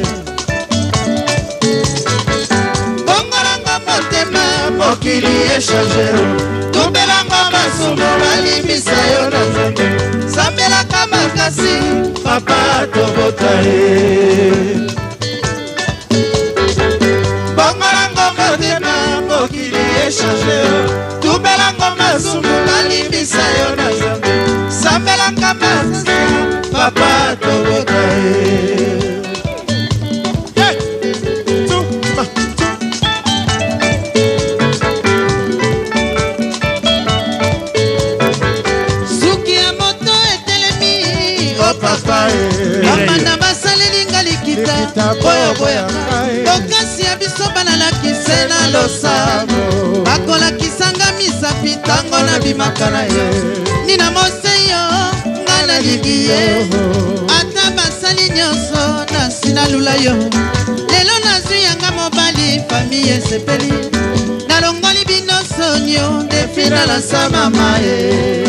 Bongolanga motema mokili echange Tubelanga masumo balimbisa yo na nzambe Sambelaka makasi papa tobota ye Bongolanga motema mokili echange Tubelanga masumo balimbisa yo na nzambe Sambelaka makasi papa tobota ye Amanda basaleli nga likita boya boya Bokasi ya biso banalakise na losamo Bakolakisanga misapi tango na bimakana ye Nina moseyo nga naliki ye Ata basali nyonso na sinalula yo Lelo nazwi yanga mobali fami esepeli Nalongoli bino sonyo defina la sa mama ye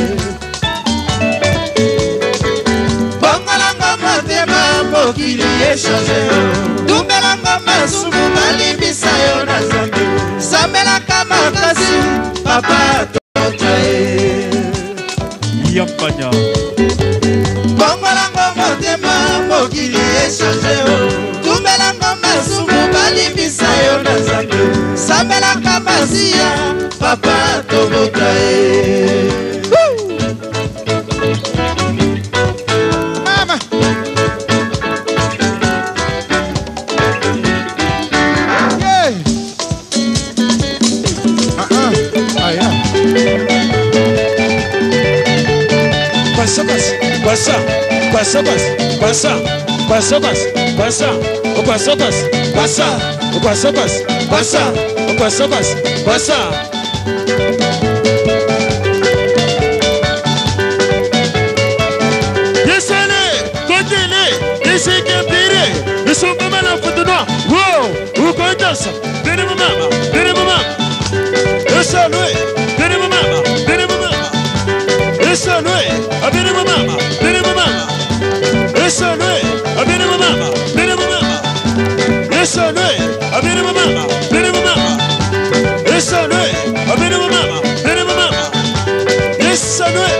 Mokili echange Tumbelanga masumu balimbisa yo na nzambe Sambelaka makasi papa tota ye Yampanya Bongolanga motema mokili echange Tumbelanga masumu balimbisa yo na nzambe Passa, passa, passa, passa, passa, passa, o passa, passa, o passa, passa, o passa, passa. Descendez, continuez, descendez, pirez, ils sont pas mal en faute de noir. Wow, ou quoi dans ça? Venez mon maman, venez mon maman. Descendez, venez mon maman, venez mon maman. Descendez, venez mon maman, venez mon maman. Descendez, venez mon maman, venez mon maman. Descendez, venez mon maman, venez mon maman. Descendez, venez mon maman, venez mon maman. Descendez.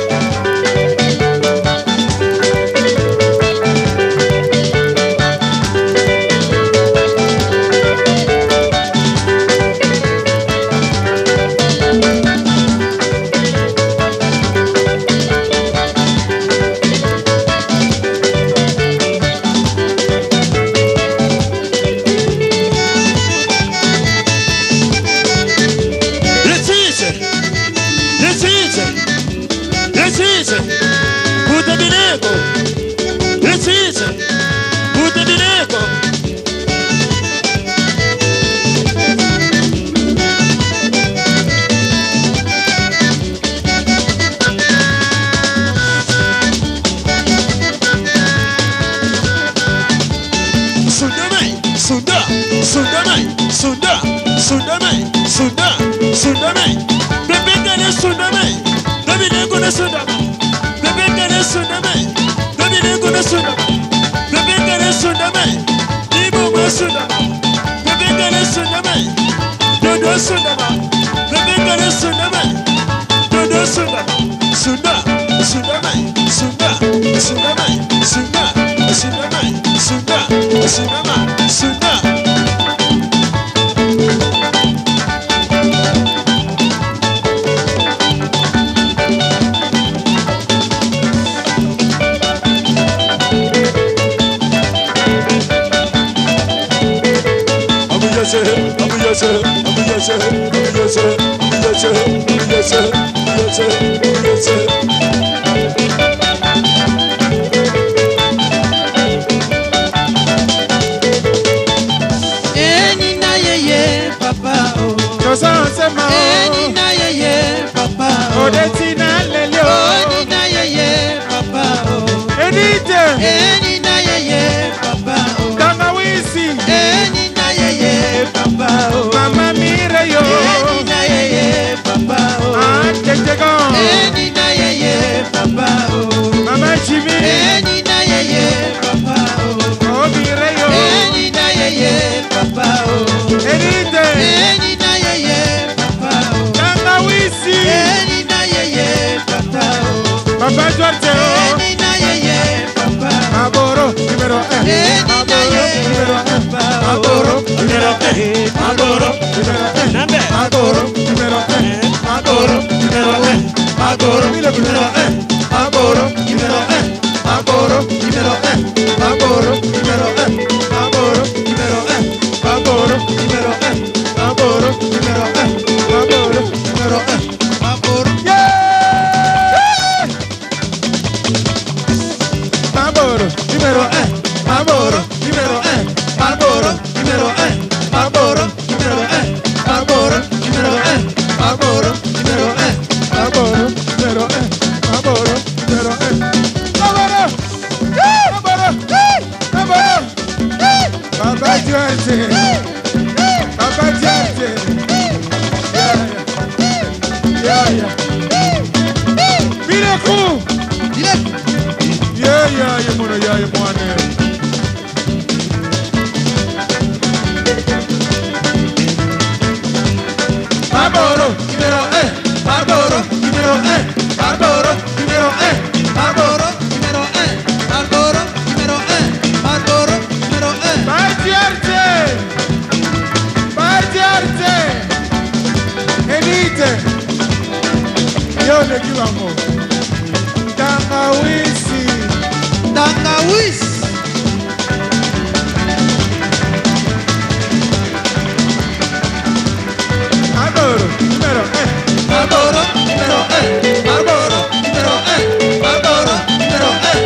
Marlboro, numero uno, Marlboro, numero uno, Marlboro, numero uno.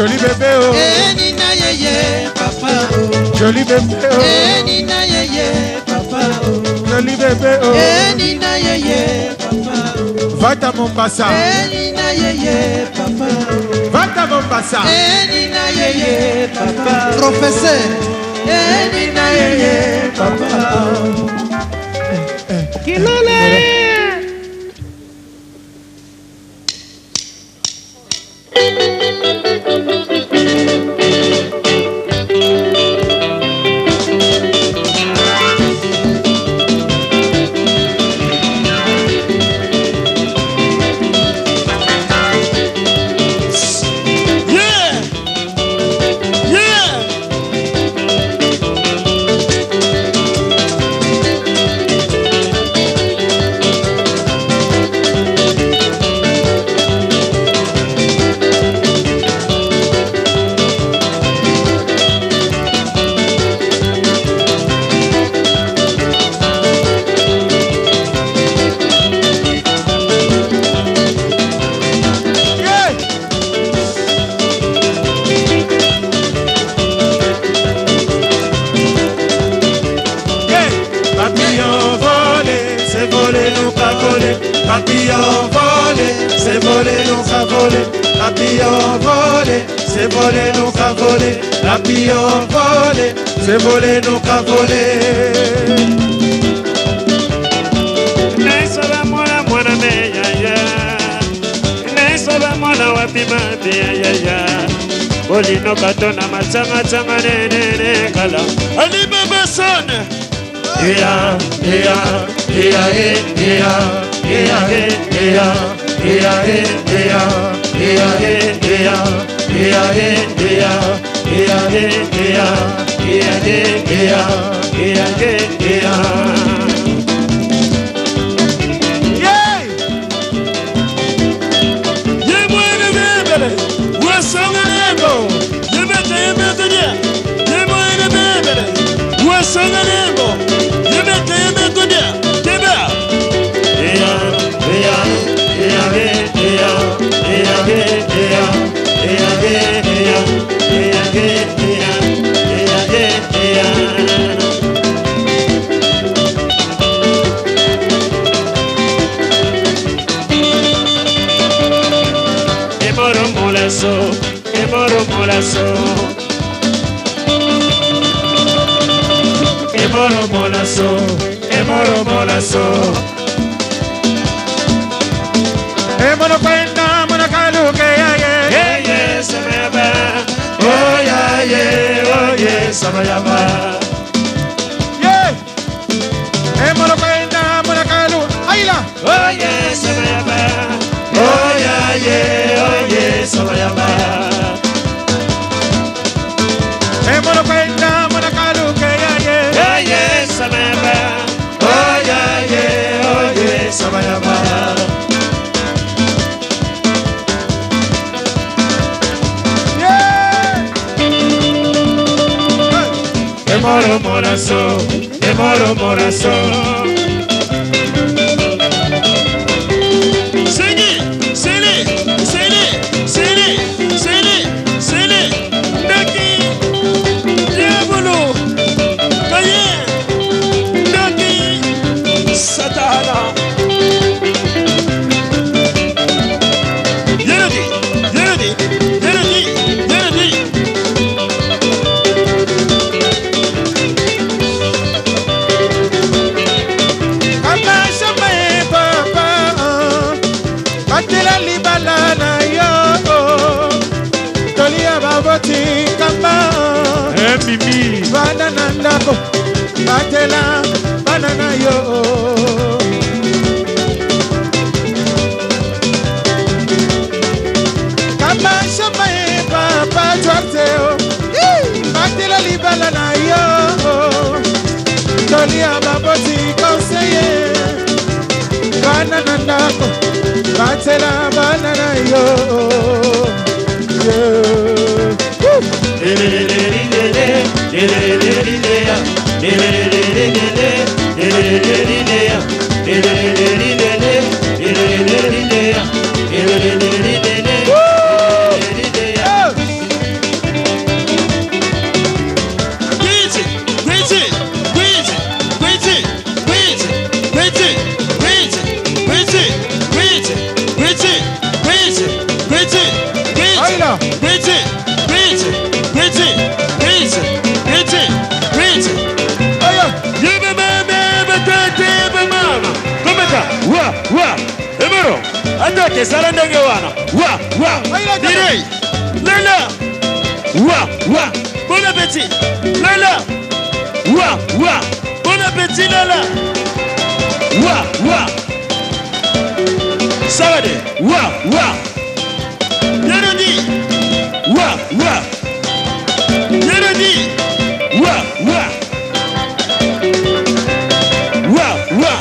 Joli bébé oh. Eh Nina yeye papa oh. Joli bébé oh. Eh Nina yeye papa oh. Joli bébé oh. Eh Nina yeye papa oh. Va ta Mombasa. Eh Nina yeye papa oh. Va ta Mombasa. Eh Nina yeye papa. Professeur. Eh Nina yeye papa. Kilole. Papillon volé, c'est volé, non ça volé. Papillon volé, c'est volé, non ça volé. Papillon volé, c'est volé, non ça volé. Naisaba mwana mwana me ya ya. Naisaba mwana wapi mate ya ya ya. Olino katona machanga changa ne ne ne kala. Ali baba son. Yeah, yeah, yeah, yeah. Yeah, yeah, yeah, yeah, yeah, yeah, yeah, yeah, yeah, yeah, yeah, yeah. Emoro molaso, emoro molaso, emoro molaso. Emoro kwenda mwana kaluke ya ye. Yeah yeah samayaba, oh yeah yeah, oh yeah samayaba. Yeah. Emoro kwenda mwana kalu, aila. Oh yeah samayaba, oh yeah yeah, oh yeah samayaba. Emoro kwenda mwana kaluke ya ye. Yeah yeah samayaba, oh yeah yeah, oh yeah samayaba. Emoro morazo, emoro morazo. Sini, sini, sini, sini, sini, sini. Naki, diabolo, kaye, naki, satana. Yeredi, yeredi, yeredi, yeredi. Batela libala na yo, tolia baboti kamba. Eh mimi, banana ndako, batela banana yo. Kamba shamba e papa tuarte o, batela libala na yo, tolia baboti conseiller. Banana ndako, batela banana yo. Mondoke Sarandenge wana. Wa wa. Direi. Lala. Wa wa. Bon appétit. Lala. Wa wa. Bon appétit Lala. Wa wa. Savade. Wa wa. Yeredi. Wa wa. Yeredi. Wa wa. Wa wa.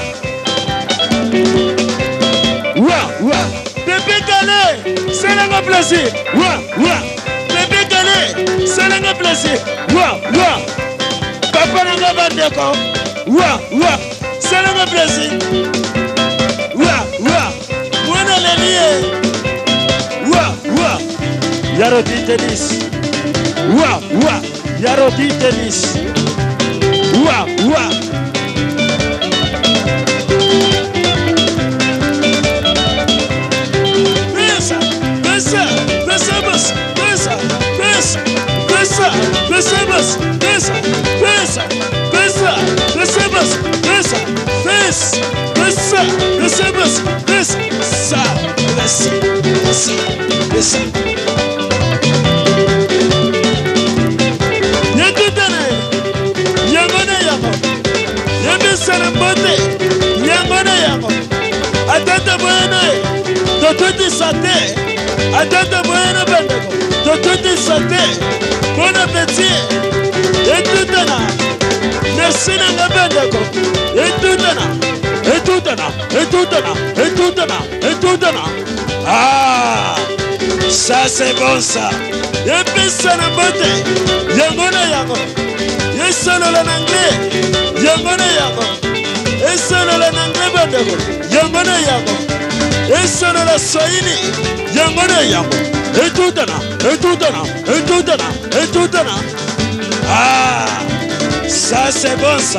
Wa wa. Bébé Galé, c'est la plaisir. Wa wa. Bébé Galé, c'est la plaisir. Wa wa. Papa n'a pas de quoi. Wa wa. C'est la plaisir. Wa wa. Voilà les liens. Wa wa. Yarodi tennis. Wa wa. Yarodi tennis. Wa wa. Pesa, pesa, pesa bus, pesa, pesa, pesa, pesa bus, pesa, pesa, pesa, pesa bus, pesa, pesa, pesa, pesa bus, pesa, sa, pesa, pesa, pesa. Yekutane, yamone yamo, yamisare mbote, yamone yamo, atata bwene. Tototi santé, atata bwene bandeko, tototi santé, bon appétit, et tout en a, merci nanga bandeko, et tout en a, et tout en a, et tout en a, et tout en a, et tout en a. Ah, ça c'est bon ça. Et puis ça n'a pas été, yangona yango, et solo l'anglais, yangona yango, et solo l'anglais bandeko, yangona yango. Et ça ne la Swahili, Yangone Yango, et tout en a, et tout en a, et tout en a, et tout en a. Ah, ça c'est bon ça.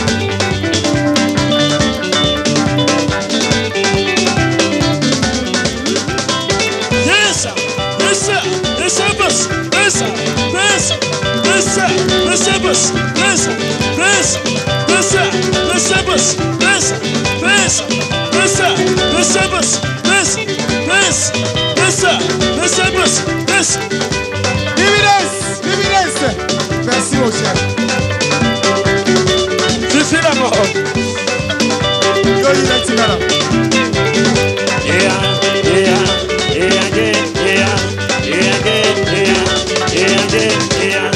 Yes, yes, yes, boss, yes, yes, yes, yes, boss, yes, yes, yes, yes, boss, yes, yes. Pesa, pesa bus, pesa, pesa, pesa, pesa bus, pesa. Dividends, dividends. Merci mon cher. Fifi la mort. Yo il est tigara. Yeah, yeah, yeah, yeah, yeah, yeah, yeah, yeah, yeah,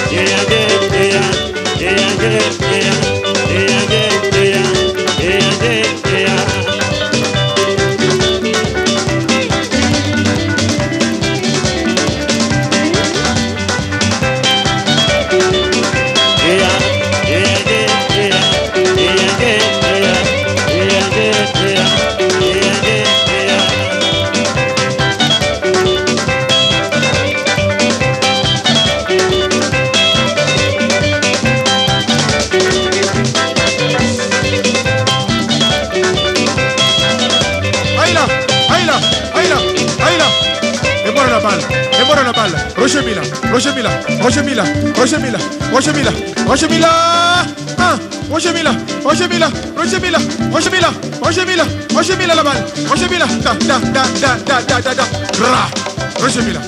Roger Mila, Roger Mila, Roger Mila, Roger Mila, Roger Mila, Roger Mila, ah, Roger Mila, Roger Mila, Roger Mila, Roger Mila, Roger Mila, Roger Mila la balle, Roger Mila, da da da da da da da da, ra, Roger Mila.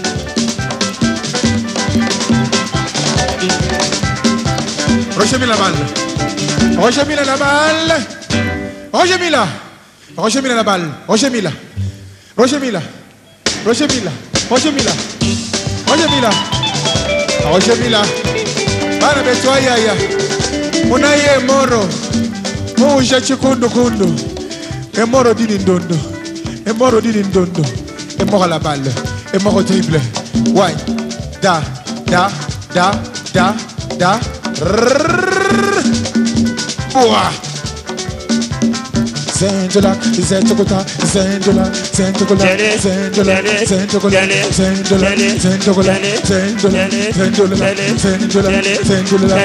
Roger Mila la balle, Roger Mila la balle, Roger Mila, Roger Mila la balle, Roger Mila, Roger Mila, Roger Mila, Roger Mila. Roger Mila, Roger Mila, bana betu ayaya, unaye moro, muja chikundu kundu, e moro dini ndondo, e moro dini ndondo, e moro la balle, e moro dribble, ouais, da, da, da, da, da, ouah. Zendola, Zentokota, Zendola, Zentokola, Zendola, Zentokola, Zendola, Zentokola, Zendola, Zendola, Zendola, Zendola.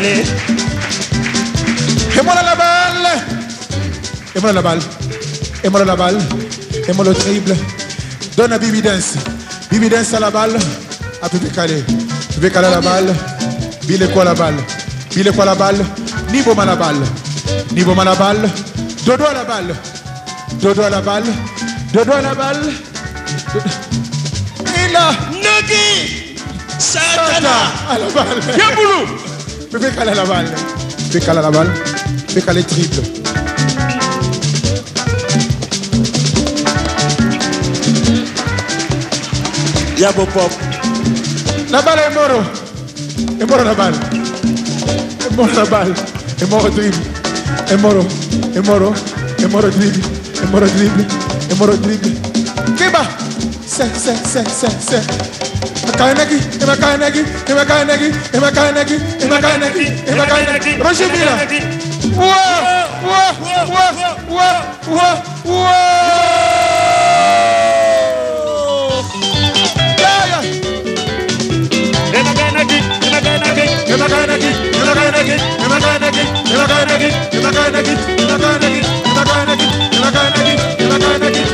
Et moi la balle, et moi la balle, et moi la balle, et moi le dribble. Donne à Bibi Dance, Bibi Dance à la balle, à tout décaler. Tu veux caler la balle, bile quoi la balle, bile quoi la balle, niveau mal la balle, niveau mal la balle. Dodo à la balle, dodo à la balle, dodo à la balle, Il a. Nagi. Satana. À la balle. Yaboulou. Fais caler la balle. Fais caler la balle. Fais caler triple. Yabo Pop. La balle est mort. Est mort la balle. Est mort la balle. Est mort dribble. Est mort. Est mort. Est mort dribble. Est mort dribble. Est mort dribble. Kiba. C'est, c'est, c'est, c'est, c'est. Makanagi, et Makanagi, et Makanagi, et Makanagi, et Makanagi, et Makanagi. Roger Mila. Ouah, ouah, ouah, ouah, ouah, ouah. Yeah, yeah. Et Makanagi, et Makanagi, et Makanagi, et Makanagi, et Makanagi, et Makanagi, et Makanagi, et Makanagi, et Makanagi, et Makanagi, et Makanagi, et Makanagi.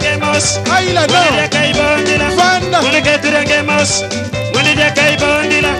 Aila no. Vanda. When you get to the game house, when you get to the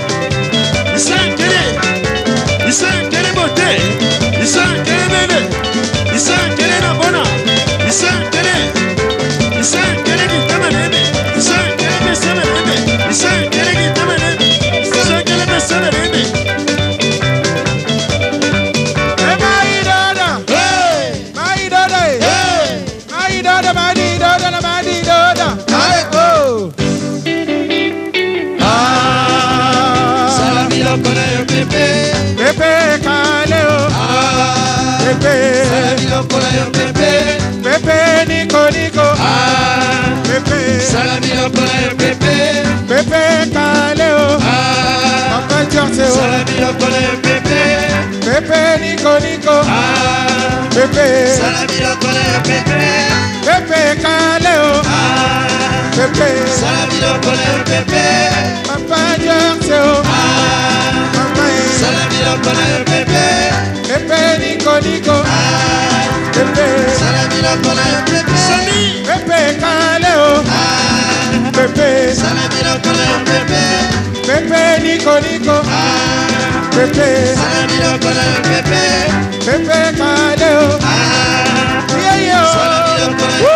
Pepe Salami lokola yo Pepe Pepe Nico Nico Ah Pepe Salami lokola yo Pepe Pepe Kaleo Ah Papa George Salami lokola yo Pepe Pepe Nico Nico Ah Pepe Salami lokola yo Pepe Pepe Kaleo Ah Pepe Salami lokola yo Pepe Papa George Ah Mama Salami lokola yo Pepe Pepe Nico Nico Ah Pepe Salami lokola yo Pepe Pepe Kaleo Ah Pepe Salami lokola yo Pepe Pepe Nico Nico Ah Pepe Salami lokola yo Pepe Pepe Kaleo Ah Yeah yeah Salami lokola yo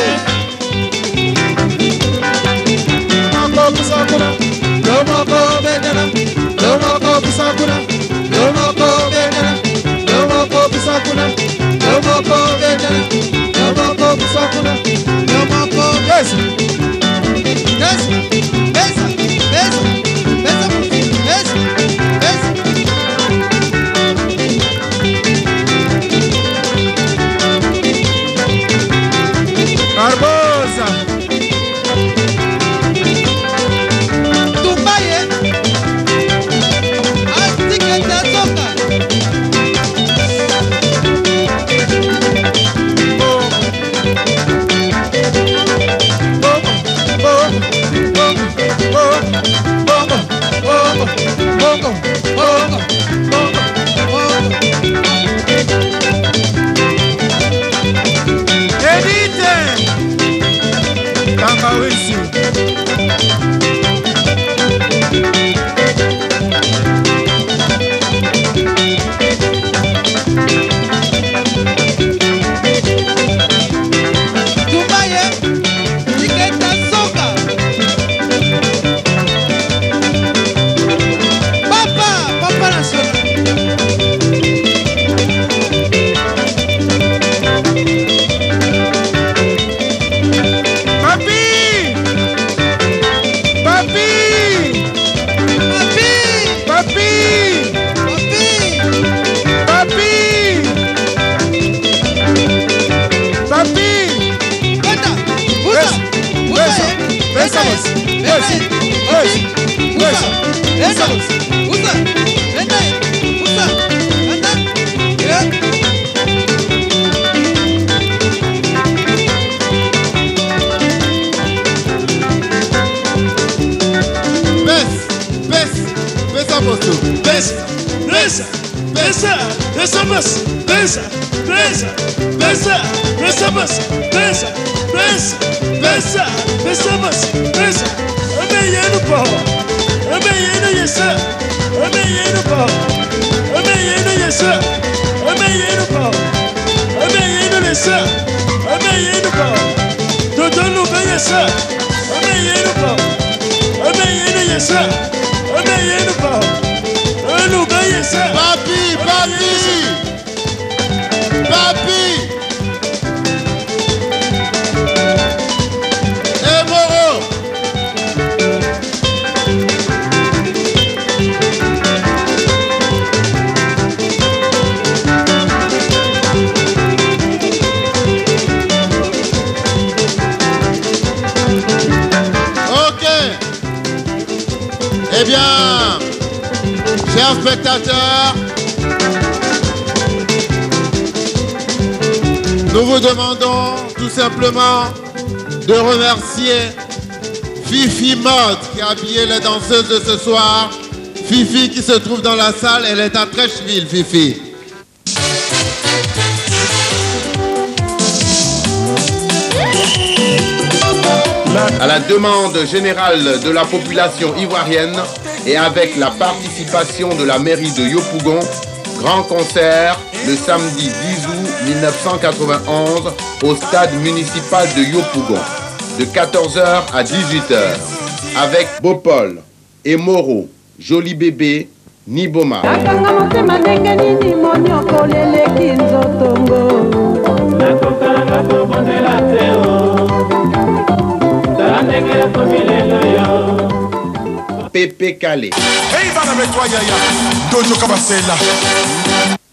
Moko Pisakuna Lomoko Benjana Lomoko Pisakuna Lomoko Benjana Lomoko Pisakuna Lomoko Benjana Lomoko Pisakuna Lomoko Yes Yes Besa Besa Besa Besa Besa Barbosa Tumbaye Astiketa soka Edite Kambawisi Tumbaye Astiketa soka Papa Papa national Papi Papi Papi Papi Papi Papi Papi Kwenda Usa Usa Besamos Besamos Besamos Besamos Usa Enda Usa Anda Yeah Bes Bes Besamos tú Besa, besa, besa, besa más, besa, besa, besa, besa más, besa, besa, besa, besa más, besa. Ame yenu po, ame yenu yesa, ame yenu po, ame yenu yesa, ame yenu po, ame yenu yesa, ame yenu po. Todo luga yesa, ame yenu po, ame yenu yesa, ame yenu po. Luga yesa. Papi Papi Papi Eh Moro Ok Eh bien chers spectateurs, nous vous demandons tout simplement de remercier Fifi Mode qui a habillé les danseuses de ce soir. Fifi qui se trouve dans la salle, elle est à Trècheville, Fifi. À la demande générale de la population ivoirienne et avec la participation de la mairie de Yopougon, grand concert le samedi dix août mille neuf cent quatre-vingt-onze au stade municipal de Yopougon de quatorze heures à dix-huit heures avec Bopol, Emoro, Joli Bébé, Niboma. Pépé Calé. Hey, bana metwa yaya. Dojo kabasela.